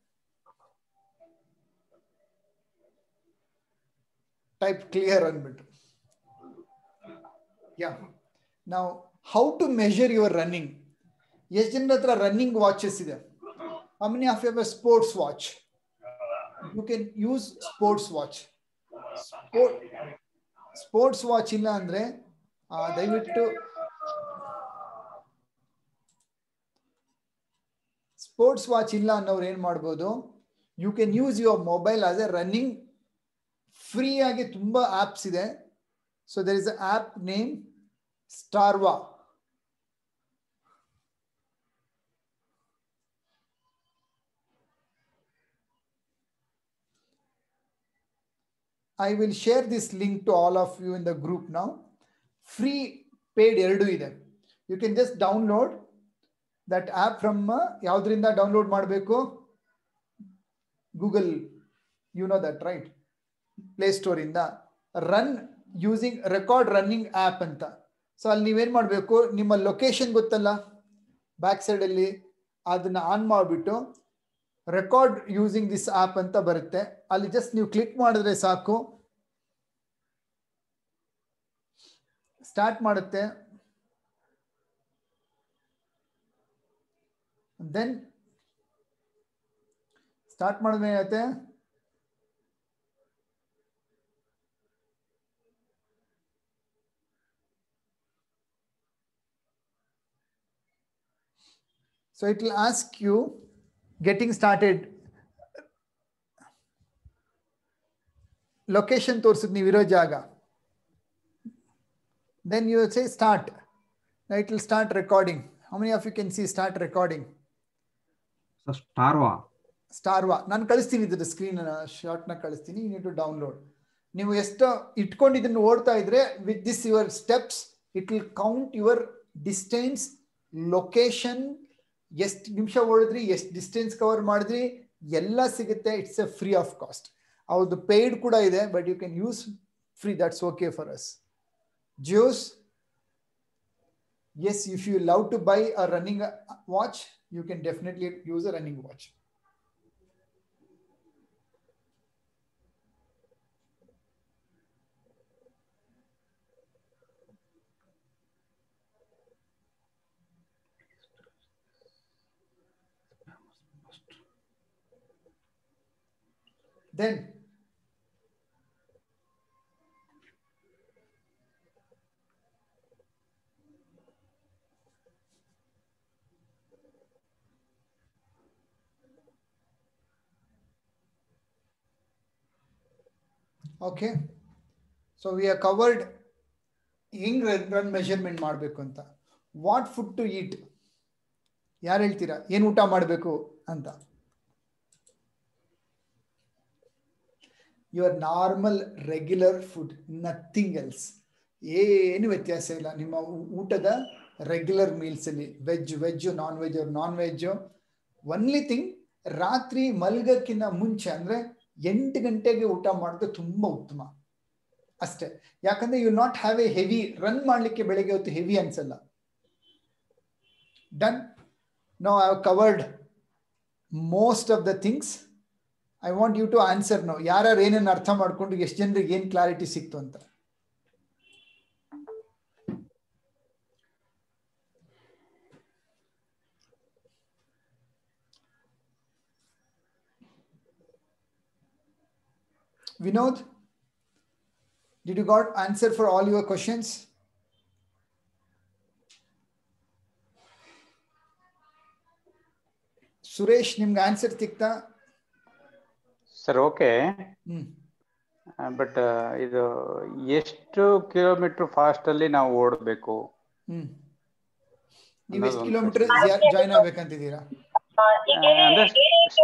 S1: Type clear on bit. Yeah. Now how to measure your running? Yes, janatra running watches ide. How many of you have a sports watch? You can use sports watch. Sport, sports watch illa andre ದಯವಿಟ್ಟು sports watch ಇಲ್ಲ ಅನ್ನೋರು ಏನ್ ಮಾಡ್ಬೋದು, you can use your mobile as a running. Free ಆಗಿ ತುಂಬಾ apps ಇದೆ. So there is a app name Strava. I will share this link to all of you in the group now. Free paid ಎರಡು ಇದೆ. You can just download that app from yaudrinda download ಮಾಡಬೇಕು? Google, you know that right, play store ಇಂದ. Run using record running app ಅಂತ. So ಅಲ್ಲಿ ನೀವೇನ್ ಮಾಡಬೇಕು, ನಿಮ್ಮ location ಗೊತ್ತಲ್ಲ ಬ್ಯಾಕ್ ಸೈಡ್ ಅಲ್ಲಿ, ಅದನ್ನ ಆನ್ ಮಾಡಿಬಿಟ್ಟು ರೆಕಾರ್ಡ್ ಯೂಸಿಂಗ್ ದಿಸ್ ಆಪ್ ಅಂತ ಬರುತ್ತೆ. ಅಲ್ಲಿ ಜಸ್ಟ್ ನೀವು ಕ್ಲಿಕ್ ಮಾಡಿದ್ರೆ ಸಾಕು, ಸ್ಟಾರ್ಟ್ ಮಾಡುತ್ತೆ. ದೆನ್ ಸ್ಟಾರ್ಟ್ ಮಾಡಿದ್ರೆ ಏನಾಗುತ್ತೆ, so it will ask you getting started. Location ತೋರಿಸುತ್ತೆ ನೀವಿರೋ ಜಾಗ. then you say start. It will start recording. How many of you can see start recording?
S2: ಸ್ಟಾರ್ವಾ
S1: ಸ್ಟಾರ್ವಾ ನಾನು ಕಳಿಸ್ತೀನಿ, ಇದ್ರ ಸ್ಕ್ರೀನ್ ಶಾರ್ಟ್ ನ ಕಳಿಸ್ತೀನಿ. You need to download. ನೀವು ಎಷ್ಟು ಇಟ್ಕೊಂಡು ಇದನ್ನು ಓಡ್ತಾ ಇದ್ರೆ with this your steps it will count your distance, location, ಎಷ್ಟು ನಿಮಿಷ ಓಡಿದ್ರಿ, ಎಷ್ಟು ಡಿಸ್ಟೆನ್ಸ್ ಕವರ್ ಮಾಡಿದ್ರಿ, ಎಲ್ಲ ಸಿಗುತ್ತೆ. It's a free of cost. ಹೌದು ಪೇಯ್ಡ್ ಕೂಡ ಇದೆ, but you can use free. That's okay for us. Juice, yes, if you love to buy a running watch, you can definitely use a running watch. Then okay, so we have covered ಹೆಂಗ್ run measurement ಮಾಡಬೇಕು ಅಂತ. What food to eat, ಯಾರು ಹೇಳ್ತೀರಾ ಏನು ಊಟ ಮಾಡಬೇಕು ಅಂತ? Your normal regular food, nothing else. ಏನು ವ್ಯತ್ಯಾಸ ಇಲ್ಲ ನಿಮ್ಮ ಊಟದ ರೆಗ್ಯುಲರ್ ಮೀಲ್ಸ್ ಅಲ್ಲಿ. Veg veg, non veg non veg. Only thing, ರಾತ್ರಿ ಮಲ್ಗಕ್ಕಿಂತ ಮುಂಚೆ ಅಂದ್ರೆ ಎಂಟು ಗಂಟೆಗೆ ಊಟ ಮಾಡೋದು ತುಂಬಾ ಉತ್ತಮ ಅಷ್ಟೇ. ಯಾಕಂದ್ರೆ you not have a heavy run ಮಾಡ್ಲಿಕ್ಕೆ ಬೆಳಗ್ಗೆ ಹೊತ್ತು ಹೆವಿ ಅನ್ಸಲ್ಲ. Done. Now I have covered most of the things. I want you to answer now. ಯಾರ್ಯಾರು ಏನೇನು ಅರ್ಥ ಮಾಡ್ಕೊಂಡು ಎಷ್ಟು ಜನರಿಗೆ ಏನ್ ಕ್ಲಾರಿಟಿ ಸಿಕ್ತು ಅಂತ. Vinod, did you got answer for all your questions? Suresh, ನಿಮ್ಗೆ ಆನ್ಸರ್ ಸಿಕ್ತಾ?
S5: ಸರ್ ಓಕೆ, ಬಟ್ ಇದು ಎಷ್ಟು ಕಿಲೋಮೀಟರ್ ಫಾಸ್ಟ್ ಅಲ್ಲಿ ನಾವು ಓಡಬೇಕು?
S1: ಹ್ಮ್ ನೀವು ಎಷ್ಟು ಕಿಲೋಮೀಟರ್ ಜಾಯಿನ್ ಆಗ್ಬೇಕಂತಿದ್ದೀರಾ?
S5: ಅಂದ್ರೆ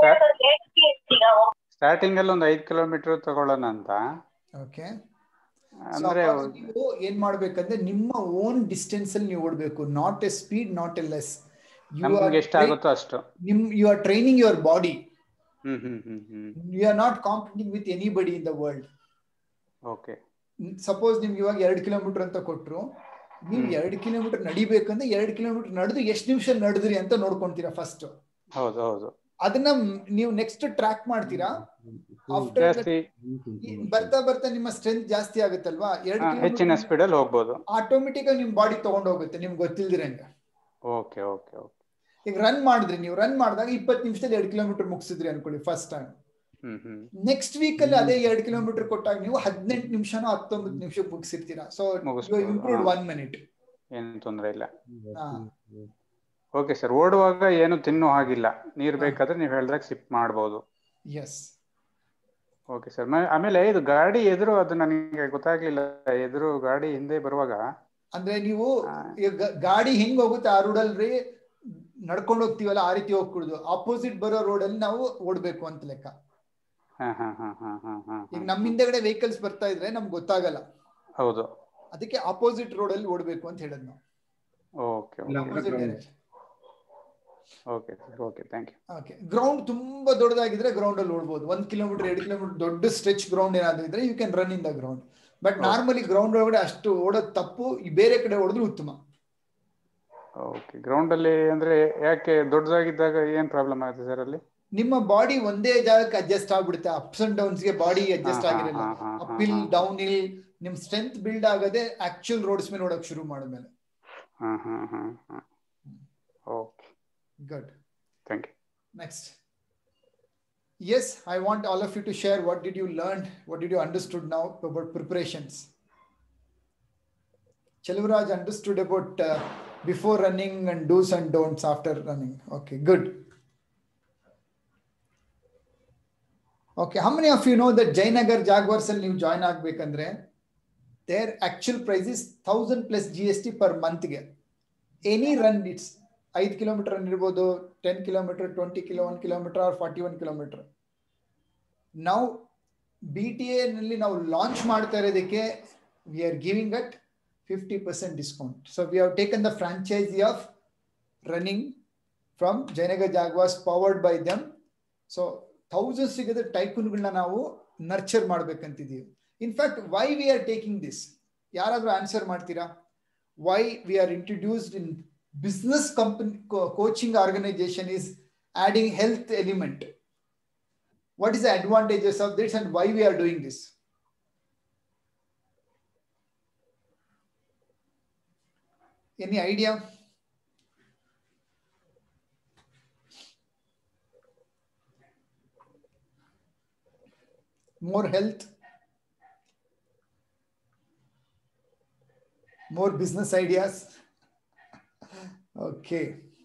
S5: ಸ್ಟಾರ್ಟಿಂಗ್ ಅಲ್ಲಿ ಒಂದು ಐದು ಕಿಲೋಮೀಟರ್ ತಗೊಳ್ಳೋಣ ಅಂತ.
S1: ಓಕೆ,
S5: ಅಂದ್ರೆ
S1: ನೀವು ಏನ್ ಮಾಡ್ಬೇಕಂದ್ರೆ ನಿಮ್ಮ ಓನ್ ಡಿಸ್ಟೆನ್ಸ್ ಅಲ್ಲಿ ನೀವು ಓಡಬೇಕು, not a speed, not a less. You are
S5: ಎಷ್ಟಾಗುತ್ತೋ ಅಷ್ಟು.
S1: ನಿಮ್ you are training your body.
S5: Hmm hmm hmm hmm
S1: you are not competing with anybody in the world.
S5: Okay.
S1: Suppose ನಿಮ್ಗೆ ಇವಾಗ ಎರಡು ಕಿಲೋಮೀಟರ್ ಅಂತ ಕೊಟ್ರು, ನೀವು ಎರಡು ಕಿಲೋಮೀಟರ್ ನಡಿಬೇಕಂದ್ರೆ ಎರಡು ಕಿಲೋಮೀಟರ್ ನಡೆದು ಎಷ್ಟು ನಿಮಿಷ ನಡೆದ್ರಿ ಅಂತ ನೋಡ್ಕೊಂತೀರಾ ಫಸ್ಟ್.
S5: ಹೌದು ಹೌದು.
S1: ಅದನ್ನ ನೀವು ನೆಕ್ಸ್ಟ್ ಟ್ರ್ಯಾಕ್ ಮಾಡ್ತೀರಾ. ಆಫ್ಟರ್ ಬರ್ತಾ ಬರ್ತಾ ನಿಮ್ಮ ಸ್ಟ್ರೆಂತ್ ಜಾಸ್ತಿ ಆಗುತ್ತಲ್ವಾ, ಎರಡು
S5: ಹೆಚ್ಚಿನ ಸ್ಪೀಡ್ ಅಲ್ಲಿ ಹೋಗ್ಬೋದು.
S1: ಆಟೋಮೆಟಿಕ್ ಆಗಿ ನಿಮ್ ಬಾಡಿ ತಗೊಂಡ್ ಹೋಗುತ್ತೆ ನಿಮ್ಗೆ ಗೊತ್ತಿಲ್ದಿರಂಗ.
S5: Okay okay okay.
S1: ಈಗ ರನ್ ಮಾಡಿದ್ರಿ, ನೀವು ರನ್ ಮಾಡಿದಾಗ ಇಪ್ಪತ್ತು ನಿಮಿಷದಲ್ಲಿ ಎರಡು ಕಿಲೋಮೀಟರ್ ಮುಗಿಸಿದ್ರಿ ಅನ್ಕೊಳ್ಳಿ ಫಸ್ಟ್ ಟೈಮ್. ನೆಕ್ಸ್ಟ್ ವೀಕ್ ಅಲ್ಲಿ ಅದೇ ಎರಡು ಕಿಲೋಮೀಟರ್ ಕೊಟ್ಟಾಗ ನೀವು ಹದಿನೆಂಟು ನಿಮಿಷನೋ ಹತ್ತೊಂಬತ್ತು ನಿಮಿಷಕ್ಕೆ ಮುಗಿಸಿರ್ತೀರಾ. So improved one minute.
S5: ಏನು ತೊಂದರೆ ಇಲ್ಲ. Okay sir. ಓಡುವಾಗ ಏನು ತಿನ್ನೋ ಹಾಗಿಲ್ಲ, ನೀರ್ ಬೇಕಾದ್ರೆ ನೀವು ಹೇಳಿದಾಗ ಸಿಪ್ ಮಾಡಬಹುದು.
S1: ಎಸ್.
S5: Okay sir. ಆಮೇಲೆ ಇದು ಗಾಡಿ ಎದುರು, ಅದು ನನಗೆ ಗೊತ್ತಾಗ್ಲಿಲ್ಲ, ಎದುರು ಗಾಡಿ ಹಿಂದೆ ಬರುವಾಗ
S1: ಅಂದ್ರೆ ನೀವು ಗಾಡಿ ಹೆಂಗ್ ಹೋಗುತ್ತೆ ಆ ರೋಡಲ್ರಿ ನಡ್ಕೊಂಡು ಹೋಗ್ತೀವಲ್ಲ ಆ ರೀತಿ ಹೋಗ್ಕೂಡುದು. ಆಪೋಸಿಟ್ ಬರೋ ರೋಡ್ ಅಲ್ಲಿ ನಾವು ಓಡ್ಬೇಕು ಅಂತ ಲೆಕ್ಕ. ಈಗ ನಮ್ಮ ಹಿಂದೆಗಡೆ ವೆಹಿಕಲ್ಸ್ ಬರ್ತಾ ಇದ್ರೆ ನಮ್ಗೆ ಗೊತ್ತಾಗಲ್ಲ.
S5: ಹೌದು.
S1: ಅದಕ್ಕೆ ಆಪೋಸಿಟ್ ರೋಡ್ ಅಲ್ಲಿ ಓಡ್ಬೇಕು ಅಂತ ಹೇಳದ್ ನಾವು.
S5: Okay okay okay thank you.
S1: Okay. Ground ತುಂಬಾ ದೊಡ್ಡದಾಗಿದ್ರೆ ಗ್ರೌಂಡ್ ಅಲ್ಲಿ ಓಡ್ಬೋದು. ಒಂದ್ ಕಿಲೋಮೀಟರ್ ಎರಡು ಕಿಲೋಮೀಟರ್ ದೊಡ್ಡ ಸ್ಟ್ರೆಚ್ ಗ್ರೌಂಡ್ ಏನಾದ್ರು ಇದ್ರೆ you can run in the ground. But normally ground ಒಳಗಡೆ ಅಷ್ಟು ಓಡೋದು ತಪ್ಪು, ಬೇರೆ ಕಡೆ ಓಡಿದ್ರು ಉತ್ತಮ.
S5: ಓಕೆ. ಗ್ರೌಂಡ್ ಅಲ್ಲಿ ಅಂದ್ರೆ ಯಾಕೆ ದೊಡ್ಡದಾಗಿದ್ದಾಗ ಏನ್ ಪ್ರಾಬ್ಲಮ್ ಆಗುತ್ತೆ ಸರ್ ಅಲ್ಲಿ?
S1: ನಿಮ್ಮ ಬಾಡಿ ಒಂದೇ ಜಾಗಕ್ಕೆ ಅಡ್ಜಸ್ಟ್ ಆಗ್ಬಿಡುತ್ತೆ. ಅಪ್ಸ್ ಅಂಡ್ ಡೌನ್ಸ್ ಗೆ ಬಾಡಿ ಅಡ್ಜಸ್ಟ್ ಆಗಿರಲ್ಲ. ಅಪ್ ಹಿಲ್ ಡೌನ್ ಹಿಲ್ ನಿಮ್ ಸ್ಟ್ರೆಂತ್ ಬಿಲ್ಡ್ ಆಗದೆ ಆಕ್ಚುಯಲ್ ರೋಡ್ಸ್ ಮೇಲೆ ಓಡಕ್ ಶುರು ಮಾಡಿದ್ಮೇಲೆ.
S5: Okay
S1: good.
S5: Thank you.
S1: Next. Yes, I want all of you to share what did you learn, what did you understood now about preparations. Chelvaraj understood about uh, before running and do's and don'ts after running. Okay, good. Okay, how many of you know that Jayanagar Jaguars al ನೀವು join ಆಗಬೇಕಂದ್ರೆ their actual price is one thousand plus G S T per month ಗೆ. Any run it's ಐದು kilometre ಇರ್ಬೋದು, ten kilometre, twenty kilo one kilometre or forty one kilometre. ನಾವು B T A ನಲ್ಲಿ ನಾವು launch ಮಾಡ್ತಾ ಇರೋದಕ್ಕೆ we are giving at fifty percent discount. So we have taken the franchise of running from Jayanagar Jaguars powered by ದಮ್. So thousand ಸಿಗದ ಟೈಕೂನ್ಗಳನ್ನ ನಾವು nurture ಮಾಡ್ಬೇಕಂತಿದ್ದೀವಿ. In fact why we are taking this, ಯಾರಾದ್ರೂ ಆನ್ಸರ್ ಮಾಡ್ತೀರಾ? Why we are introduced in business company co coaching organization is adding health element. What is the advantages of this and why we are doing this? Any idea? More health, more business ideas. Okay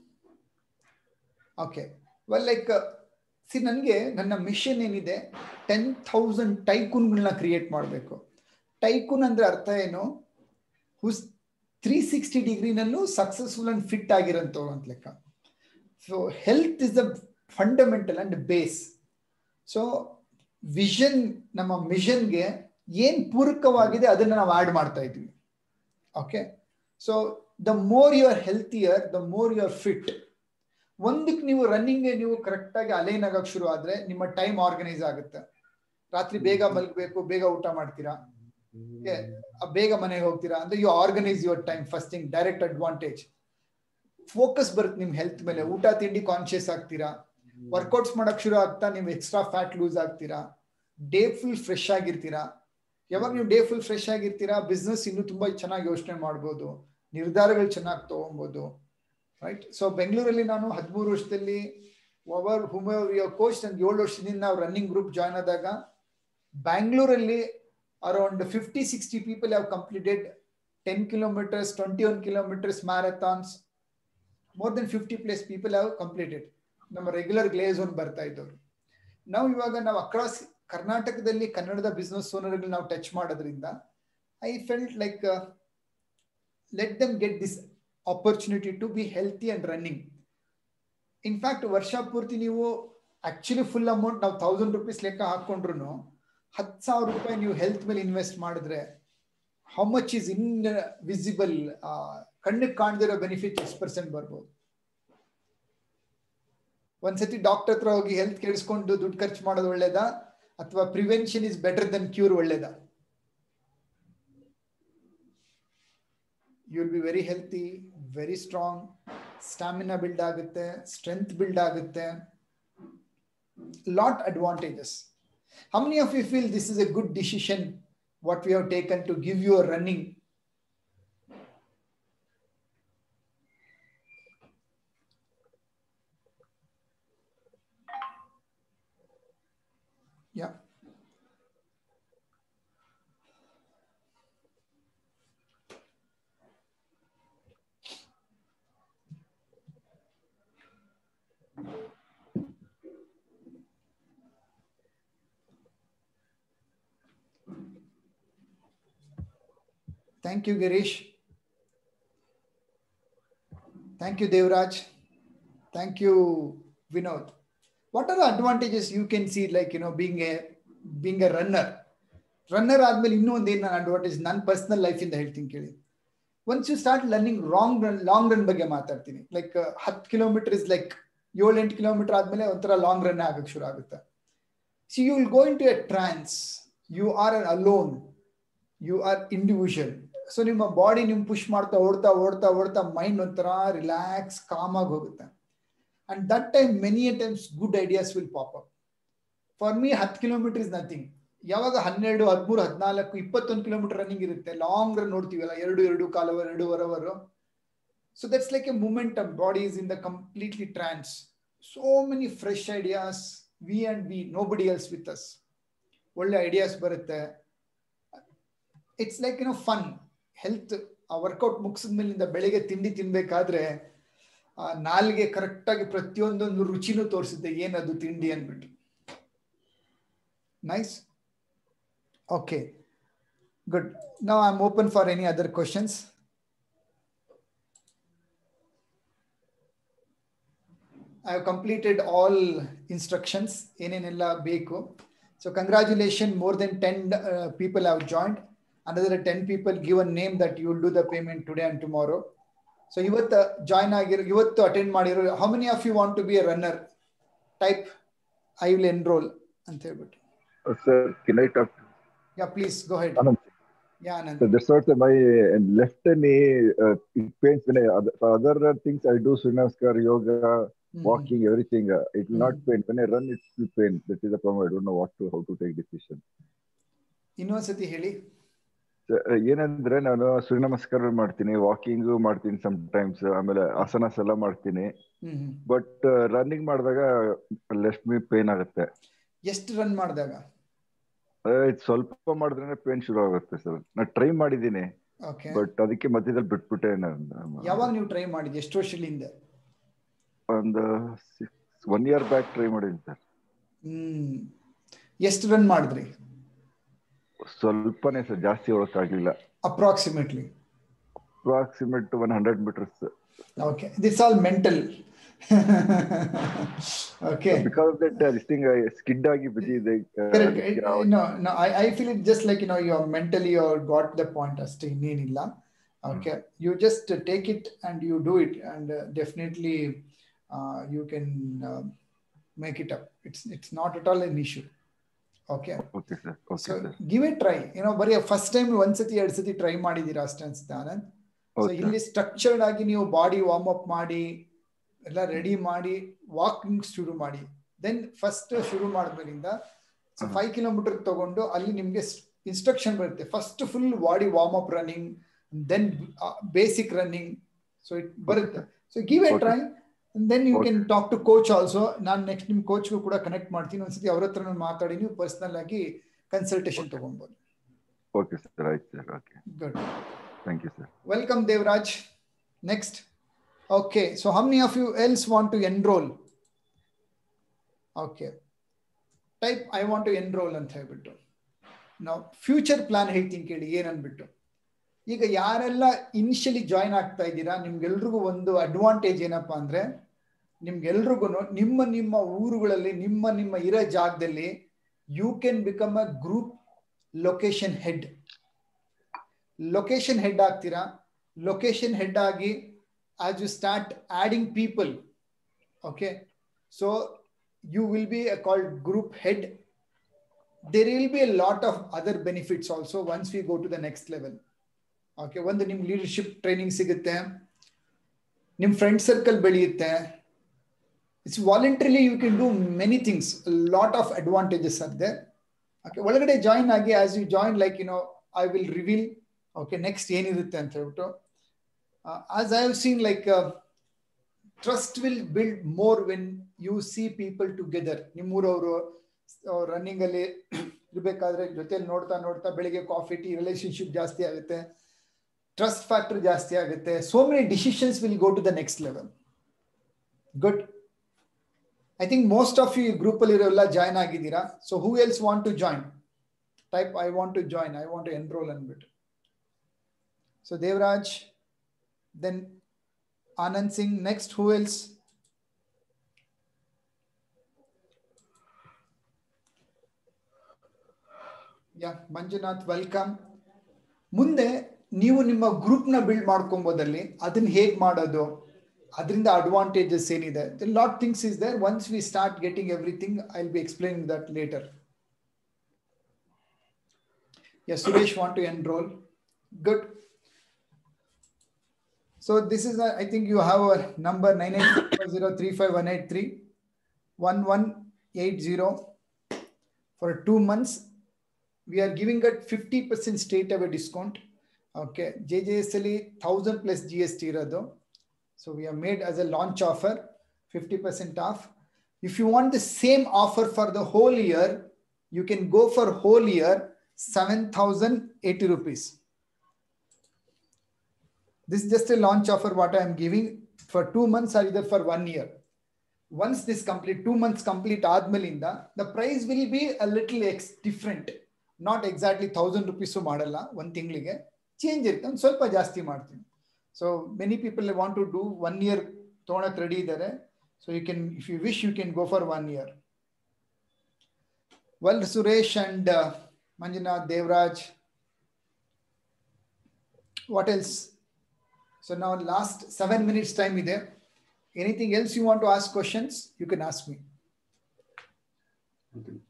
S1: okay well like see ನನಗೆ ನನ್ನ mission ಏನಿದೆ, ten thousand ಟೈಕೂನ್ಗಳನ್ನ create ಮಾಡಬೇಕು. Tycoon ಅಂದರೆ ಅರ್ಥ ಏನು? Who's three sixty ಡಿಗ್ರಿನಲ್ಲೂ successful and fit ಆಗಿರೋಂಥವ್ರು ಅಂತ ಲೆಕ್ಕ. So health is the fundamental and base. So vision, ನಮ್ಮ ಮಿಷನ್ಗೆ ಏನು ಪೂರಕವಾಗಿದೆ ಅದನ್ನು ನಾವು ಆ್ಯಡ್ ಮಾಡ್ತಾ ಇದ್ವಿ. Okay. So the more you are healthier, the more you are fit. ಒಂದಕ್ಕೆ ನೀವು ರನ್ನಿಂಗ್ ನೀವು ಕರೆಕ್ಟ್ ಆಗಿ ಅಲೈನ್ ಆಗಕ್ಕೆ ಶುರು ಆದ್ರೆ ನಿಮ್ಮ ಟೈಮ್ ಆರ್ಗನೈಸ್ ಆಗುತ್ತೆ. ರಾತ್ರಿ ಬೇಗ ಮಲಗಬೇಕು, ಬೇಗ ಊಟ ಮಾಡ್ತೀರಾ, ಬೇಗ ಮನೆಗೆ ಹೋಗ್ತೀರಾ ಅಂದ್ರೆ you organise your time. First thing direct advantage. Focus ಬರುತ್ತೆ ನಿಮ್ಮ ಹೆಲ್ತ್ ಮೇಲೆ. ಊಟ ತಿಂಡಿ ಕಾನ್ಶಿಯಸ್ ಆಗ್ತೀರಾ. ವರ್ಕೌಟ್ಸ್ ಮಾಡಕ್ ಶುರು ಆಗ್ತಾ ನೀವು ಎಕ್ಸ್ಟ್ರಾ ಫ್ಯಾಟ್ ಲೂಸ್ ಆಗ್ತೀರಾ. ಡೇ ಫುಲ್ ಫ್ರೆಶ್ ಆಗಿರ್ತೀರಾ. ಯಾವಾಗ ನೀವು ಡೇ ಫುಲ್ ಫ್ರೆಶ್ ಆಗಿರ್ತೀರಾ, ಬಿಸ್ನೆಸ್ ಇನ್ನೂ ತುಂಬಾ ಚೆನ್ನಾಗಿ ಯೋಚನೆ ಮಾಡ್ಬೋದು, ನಿರ್ಧಾರಗಳು ಚೆನ್ನಾಗಿ ತಗೊಬೋದು. ರೈಟ್. ಸೊ ಬೆಂಗಳೂರಲ್ಲಿ ನಾನು ಹದಿಮೂರು ವರ್ಷದಲ್ಲಿ ಓವರ್ ಹುಮೆವರ್ ಕೋಚ್ ನನ್ಗೆ ಏಳು ವರ್ಷದಿಂದ ನಾವು ರನ್ನಿಂಗ್ ಗ್ರೂಪ್ ಜಾಯ್ನ್ ಆದಾಗ ಬ್ಯಾಂಗ್ಳೂರಲ್ಲಿ around fifty sixty people have completed ten kilometres, twenty one kilometres marathons. More than fifty plus people have completed. ನಮ್ಮ ರೆಗ್ಯುಲರ್ ಗ್ಲೇ ಝೋನ್ ಬರ್ತಾ ಇದ್ದವರು. ನಾವು ಇವಾಗ ನಾವು ಅಕ್ರಾಸ್ ಕರ್ನಾಟಕದಲ್ಲಿ ಕನ್ನಡದ ಬಿಸ್ನೆಸ್ ಓನರ್ಗಳು ನಾವು ಟಚ್ ಮಾಡೋದ್ರಿಂದ I felt like let them get this opportunity to be healthy and running. In fact, ವರ್ಷ ಪೂರ್ತಿ ನೀವು ಆಕ್ಚುಲಿ ಫುಲ್ ಅಮೌಂಟ್ ನಾವು ಥೌಸಂಡ್ ರುಪೀಸ್ ಲೆಕ್ಕ ಹಾಕೊಂಡ್ರು ಹತ್ತು ಸಾವಿರ ರೂಪಾಯಿ ನೀವು ಹೆಲ್ತ್ ಮೇಲೆ ಇನ್ವೆಸ್ಟ್ ಮಾಡಿದ್ರೆ how much is invisible, ಕಣ್ಣಿಗೆ ಕಾಣದಿರೋ ಬೆನಿಫಿಟ್ ಎಷ್ಟು ಪರ್ಸೆಂಟ್ ಬರ್ಬೋದು? ಒಂದ್ಸತಿ ಡಾಕ್ಟರ್ ಹತ್ರ ಹೋಗಿ ಹೆಲ್ತ್ ಕೇಳಿಸ್ಕೊಂಡು ದುಡ್ಡು ಖರ್ಚು ಮಾಡೋದು ಒಳ್ಳೇದಾ, ಅಥವಾ prevention is better than cure ಒಳ್ಳೇದಾ? You will be very healthy, very strong, stamina build ಆಗುತ್ತೆ, ಸ್ಟ್ರೆಂತ್ ಬಿಲ್ಡ್ ಆಗುತ್ತೆ, lot advantages. How many of you feel this is a good decision what we have taken to give you a running? Yeah. Thank you, Girish. Thank you, Devraj. Thank you, Vinod. What are the advantages you can see, like, you know, being a being a runner? Runner ಆದ್ಮೇಲೆ ಇನ್ನೂ ಒಂದು ಏನು advantage ನನ್ನ personal ಲೈಫಿಂದ ಹೇಳ್ತೀನಿ ಕೇಳಿ. Once you start learning wrong run long run ಬಗ್ಗೆ ಮಾತಾಡ್ತೀನಿ. ಲೈಕ್ ಹತ್ತು ಕಿಲೋಮೀಟರ್ ಇಸ್ ಲೈಕ್ ಏಳು ಎಂಟು ಕಿಲೋಮೀಟರ್ ಆದ್ಮೇಲೆ ಒಂಥರ ಲಾಂಗ್ ರನ್ ಆಗಕ್ಕೆ ಶುರು ಆಗುತ್ತೆ. So you will go into a trance, you are an alone, you are individual. So ನಿಮ್ಮ ಬಾಡಿ ನಿಮ್ ಪುಷ್ ಮಾಡ್ತಾ ಓಡ್ತಾ ಓಡ್ತಾ ಓಡ್ತಾ ಮೈಂಡ್ ಒಂಥರ ರಿಲ್ಯಾಕ್ಸ್ ಕಾಮ್ ಆಗಿ ಹೋಗುತ್ತೆ. And that time many a times good ideas will pop up. For me ಹತ್ತು ಕಿಲೋಮೀಟರ್ ಇಸ್ ನಥಿಂಗ್. ಯಾವಾಗ ಹನ್ನೆರಡು ಹದಿಮೂರು ಹದಿನಾಲ್ಕು ಇಪ್ಪತ್ತೊಂದು ಕಿಲೋಮೀಟರ್ ರನ್ನಿಂಗ್ ಇರುತ್ತೆ, ಲಾಂಗ್ ರನ್ ನೋಡ್ತೀವಲ್ಲ, ಎರಡು ಎರಡು ಕಾಲ ಎರಡೂವರೆ ಅವರು. So that's like a momentum. Body is in the completely trance. So many fresh ideas, we and we, nobody else with us. ಒಳ್ಳೆ ಐಡಿಯಾಸ್ ಬರುತ್ತೆ. ಇಟ್ಸ್ ಲೈಕ್ ಏನೋ ಫನ್. ಹೆಲ್ತ್ ಆ ವರ್ಕೌಟ್ ಮುಗಿಸಿದ ಮೇಲಿಂದ ಬೆಳಿಗ್ಗೆ ತಿಂಡಿ ತಿನ್ಬೇಕಾದ್ರೆ ಆ ನಾಲ್ಗೆ ಕರೆಕ್ಟಾಗಿ ಪ್ರತಿಯೊಂದೊಂದು ರುಚಿನೂ ತೋರಿಸುತ್ತೆ, ಏನದು ತಿಂಡಿ ಅಂದ್ಬಿಟ್ಟು. Nice. Okay, good. Now I am open for any other questions. I have completed all instructions, ಏನೇನೆಲ್ಲ ಬೇಕು. So congratulation, more than ten people have joined. Another ten people give a name that you will do the payment today and tomorrow. So ಇವತ್ತು join ಆಗಿರೋ, ಇವತ್ತು attend ಮಾಡಿರೋ, how many of you want to be a runner? Type I will enroll ಅಂತ ಹೇಳ್ಬಿಟ್ಟು.
S6: Uh, sir, can I talk?
S1: Yeah, please go ahead.
S6: Anand.
S1: Yeah, Anand.
S6: So that's what my left knee uh, it pains when I, for other things I do Suryanamaskar, yoga, mm-hmm. walking, everything. Uh, it will mm-hmm. not pain. When I run, it will pain. That is the problem. I don't know what to how to take decision.
S1: ಇನ್ನೊಂದ್ಸತಿ ಹೇಳಿ.
S6: ಏನಂದ್ರೆ ನಾನು ಸೂರ್ಯ ನಮಸ್ಕಾರ ಮಾಡ್ತೀನಿ, walking ಮಾಡ್ತೀನಿ sometimes, ಆಮೇಲೆ ಆಸನಾಸ್ ಎಲ್ಲ ಮಾಡ್ತೀನಿ. ಬಟ್ ರನ್ನಿಂಗ್ ಮಾಡಿದಾಗ ಲೆಫ್ಟ್ ಮೀ ಪೇನ್ ಆಗುತ್ತೆ.
S1: ಎಷ್ಟು ರನ್ ಮಾಡಿದಾಗ?
S6: ಸ್ವಲ್ಪ ಮಾಡಿದ್ರೆ ಪೇನ್ ಶುರು ಆಗುತ್ತೆ ಸರ್. ನಾನು ಟ್ರೈ ಮಾಡಿದ್ದೀನಿ, ಬಟ್ ಅದಕ್ಕೆ ಮಧ್ಯದಲ್ಲಿ ಬಿಟ್ಬಿಟ್ಟೆ.
S1: ಯಾವಾಗ ನೀವು ಟ್ರೈ ಮಾಡಿದ್ರಿ? ಎಷ್ಟು ವರ್ಷದಿಂದ?
S6: ಒಂದು ಒನ್ ಇಯರ್ ಬ್ಯಾಕ್ ಟ್ರೈ ಮಾಡಿದ್ದೀನಿ ಸರ್.
S1: ಹ್ಮ್, ಎಷ್ಟು ರನ್ ಮಾಡಿದ್ರಿ?
S6: ಸ್ವಲ್ಪನೇ ಸರ್, ಜಾಸ್ತಿ ಹೋಗಕ್ಕಾಗ್ಲಿಲ್ಲ.
S1: Approximately
S6: approximate one hundred metres.
S1: Okay, this all mental. Okay,
S6: because of that uh, this thing uh, skid agi biddide.
S1: Correct. It, no no I I feel it just like, you know, you are mentally or got the point aste innenilla. Okay, mm. you just uh, take it and you do it, and uh, definitely uh, you can uh, make it up. It's it's not at all an issue. Okay.
S6: Okay sir. Okay,
S1: so
S6: sir.
S1: give it try. You know, bari first time one sati ಎರಡು ಸತಿ try ಮಾಡಿದೀರಾ ಅಷ್ಟೇ ಅನ್ಸುತ್ತೆ Anand. So ಇಲ್ಲಿ structured ಆಗಿ ನೀವು body warm up ಮಾಡಿ ಎಲ್ಲ ರೆಡಿ ಮಾಡಿ ವಾಕಿಂಗ್ ಶುರು ಮಾಡಿ. ದೆನ್ ಫಸ್ಟ್ ಶುರು ಮಾಡಿದ್ಮೇಲಿಂದ ಸೊ ಫೈವ್ ಕಿಲೋಮೀಟರ್ ತಗೊಂಡು ಅಲ್ಲಿ ನಿಮ್ಗೆ ಇನ್ಸ್ಟ್ರಕ್ಷನ್ ಬರುತ್ತೆ. First full body warm up running, then basic running. So it ಬರುತ್ತೆ. So give a try. Then you can talk to coach also. ನಾನು ನೆಕ್ಸ್ಟ್ ನಿಮ್ಮ ಕೋಚ್ಗೂ ಕೂಡ ಕನೆಕ್ಟ್ ಮಾಡ್ತೀನಿ. ಒಂದ್ಸತಿ ಅವ್ರ ಹತ್ರ ಮಾತಾಡಿ ನೀವು ಪರ್ಸನಲ್ ಆಗಿ ಕನ್ಸಲ್ಟೇಷನ್ ತಗೊಬಹುದು.
S6: ಓಕೆ ಸರ್, ಆಯ್ತು sir. Okay,
S1: good,
S6: thank you sir.
S1: Welcome Devaraj. Next. Okay, so how many of you else want to enroll? Okay, type I want to enroll ಅಂತ ಹೇಳ್ಬಿಟ್ಟು. ನಾವು ಫ್ಯೂಚರ್ ಪ್ಲಾನ್ ಹೇಳ್ತೀನಿ ಕೇಳಿ ಏನನ್ಬಿಟ್ಟು. ಈಗ ಯಾರೆಲ್ಲ ಇನಿಷಿಯಲಿ ಜಾಯ್ನ್ ಆಗ್ತಾ ಇದ್ದೀರಾ, ನಿಮ್ಗೆಲ್ರಿಗೂ ಒಂದು ಅಡ್ವಾಂಟೇಜ್ ಏನಪ್ಪಾ ಅಂದ್ರೆ, ನಿಮ್ಗೆಲ್ರಿಗೂ ನಿಮ್ಮ ನಿಮ್ಮ ಊರುಗಳಲ್ಲಿ ನಿಮ್ಮ ನಿಮ್ಮ ಇರೋ ಜಾಗದಲ್ಲಿ you can become a group location head. Location head ಆಗ್ತೀರಾ. ಲೊಕೇಶನ್ ಹೆಡ್ ಆಗಿ as you start adding people, okay, so you will be a called group head. There will be a lot of other benefits also once we go to the next level. Okay, ಒಂದು ನಿಮ್ leadership training ಸಿಗುತ್ತೆ, ನಿಮ್ friend circle ಬೆಳೆಯುತ್ತೆ. It's voluntarily you can do many things. A lot of advantages are there. Okay, ಒಳಗಡೆ join ಆಗಿ as you join, like you know, I will reveal okay next ಏನಿರುತ್ತೆ ಅಂತ ಹೇಳ್ಬಿಟ್ಟು. Uh, as I have seen, like uh, trust will build more when you see people together. ನಿಮ್ಮೂರವರು running ಅಲ್ಲಿ ಇರ್ಬೇಕಾದ್ರೆ ಜೊತೆಲಿ ನೋಡ್ತಾ ನೋಡ್ತಾ ಬೆಳಿಗ್ಗೆ ಕಾಫಿ ಟೀ ರಿಲೇಶನ್ಶಿಪ್ ಜಾಸ್ತಿ ಆಗುತ್ತೆ, ಟ್ರಸ್ಟ್ ಫ್ಯಾಕ್ಟರ್ ಜಾಸ್ತಿ ಆಗುತ್ತೆ. So many decisions will go to the next level. Good. I think most of you group ಅಲ್ಲಿ ಇರೋಲ್ಲ ಜಾಯ್ನ್ ಆಗಿದ್ದೀರಾ. So who else want to join? Type I want to join, I want to enroll ಅಂದ್ಬಿಟ್ಟು. So Devaraj, then Anand Singh, next who else? Yeah, Manjunath, welcome. ಮುಂದೆ ನೀವು ನಿಮ್ಮ group ನ build ಮಾಡ್ಕೊಂಬೋದಲ್ಲಿ ಅದನ್ನ ಹೇಗೆ ಮಾಡೋದು, ಅದರಿಂದ ಅಡ್ವಾಂಟೇಜಸ್ ಏನಿದೆ, lot things is there. Once we start getting everything I will be explaining that later. Yeah, Suresh want to enroll. Good. So this is, a, I think you have a number nine eight four zero three five one eight three one one eight zero. For two months, we are giving at fifty percent straight away discount. Okay, J J S L E one thousand plus G S T irado. So we have made as a launch offer fifty percent off. If you want the same offer for the whole year, you can go for whole year seven thousand eighty rupees. This is just a launch offer what I am giving for two months or either for one year. Once this complete, two months complete admelinda, the price will be a little ex different. Not exactly one thousand rupees ಮಾಡಲ್ಲ, one ತಿಂಗಳಿಗೆ change ಇರುತ್ತೆ, ಒಂದು ಸ್ವಲ್ಪ ಜಾಸ್ತಿ ಮಾಡ್ತೀನಿ. So many people want to do one year ತೊಗೊಳಕ್ಕೆ ready ಇದ್ದಾರೆ. So you can, if you wish, you can go for one year. Well, Suresh and uh, Manjunath, Devraj, what else? So now last seven minutes time is there. Anything else you want to ask questions? You can ask me.
S2: Okay.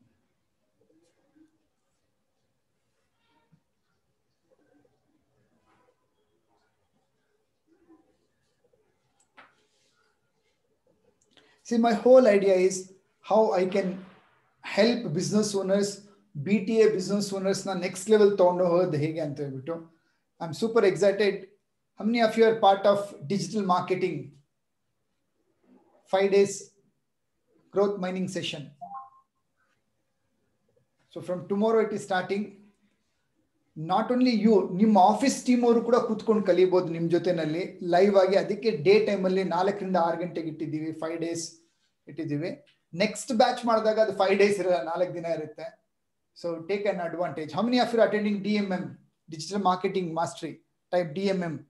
S1: See, my whole idea is how I can help business owners, B T A business owners na next level ತಗೊಂಡು ಹೋಗೋದು ಹೇಗೆ ಅಂತ ಹೇಳ್ಬಿಟ್ಟು. I'm super excited. How many of you are part of digital marketing five days growth mining session? So from tomorrow it is starting. Not only you, ನಿಮ್ಮ office team ಅವರು ಕೂಡ ಕೂತ್ಕೊಂಡು ಕಲಿಬಹುದು ನಿಮ್ಮ ಜೊತೆನಲ್ಲಿ ಲೈವ್ ಆಗಿ. ಅದಕ್ಕೆ ಡೇ ಟೈಮ್ ಅಲ್ಲಿ ನಾಲ್ಕರಿಂದ ಆರು ಗಂಟೆಗೆ ಇಟ್ಟಿದ್ದೀವಿ, ಫೈವ್ ಡೇಸ್ ಇಟ್ಟಿದ್ದೀವಿ. ನೆಕ್ಸ್ಟ್ ಬ್ಯಾಚ್ ಮಾಡಿದಾಗ ಅದು ಫೈವ್ ಡೇಸ್ ಇರಲ್ಲ, ನಾಲ್ಕು ದಿನ ಇರುತ್ತೆ. So take an advantage. How many of you attending D M M, digital marketing mastery type D M M?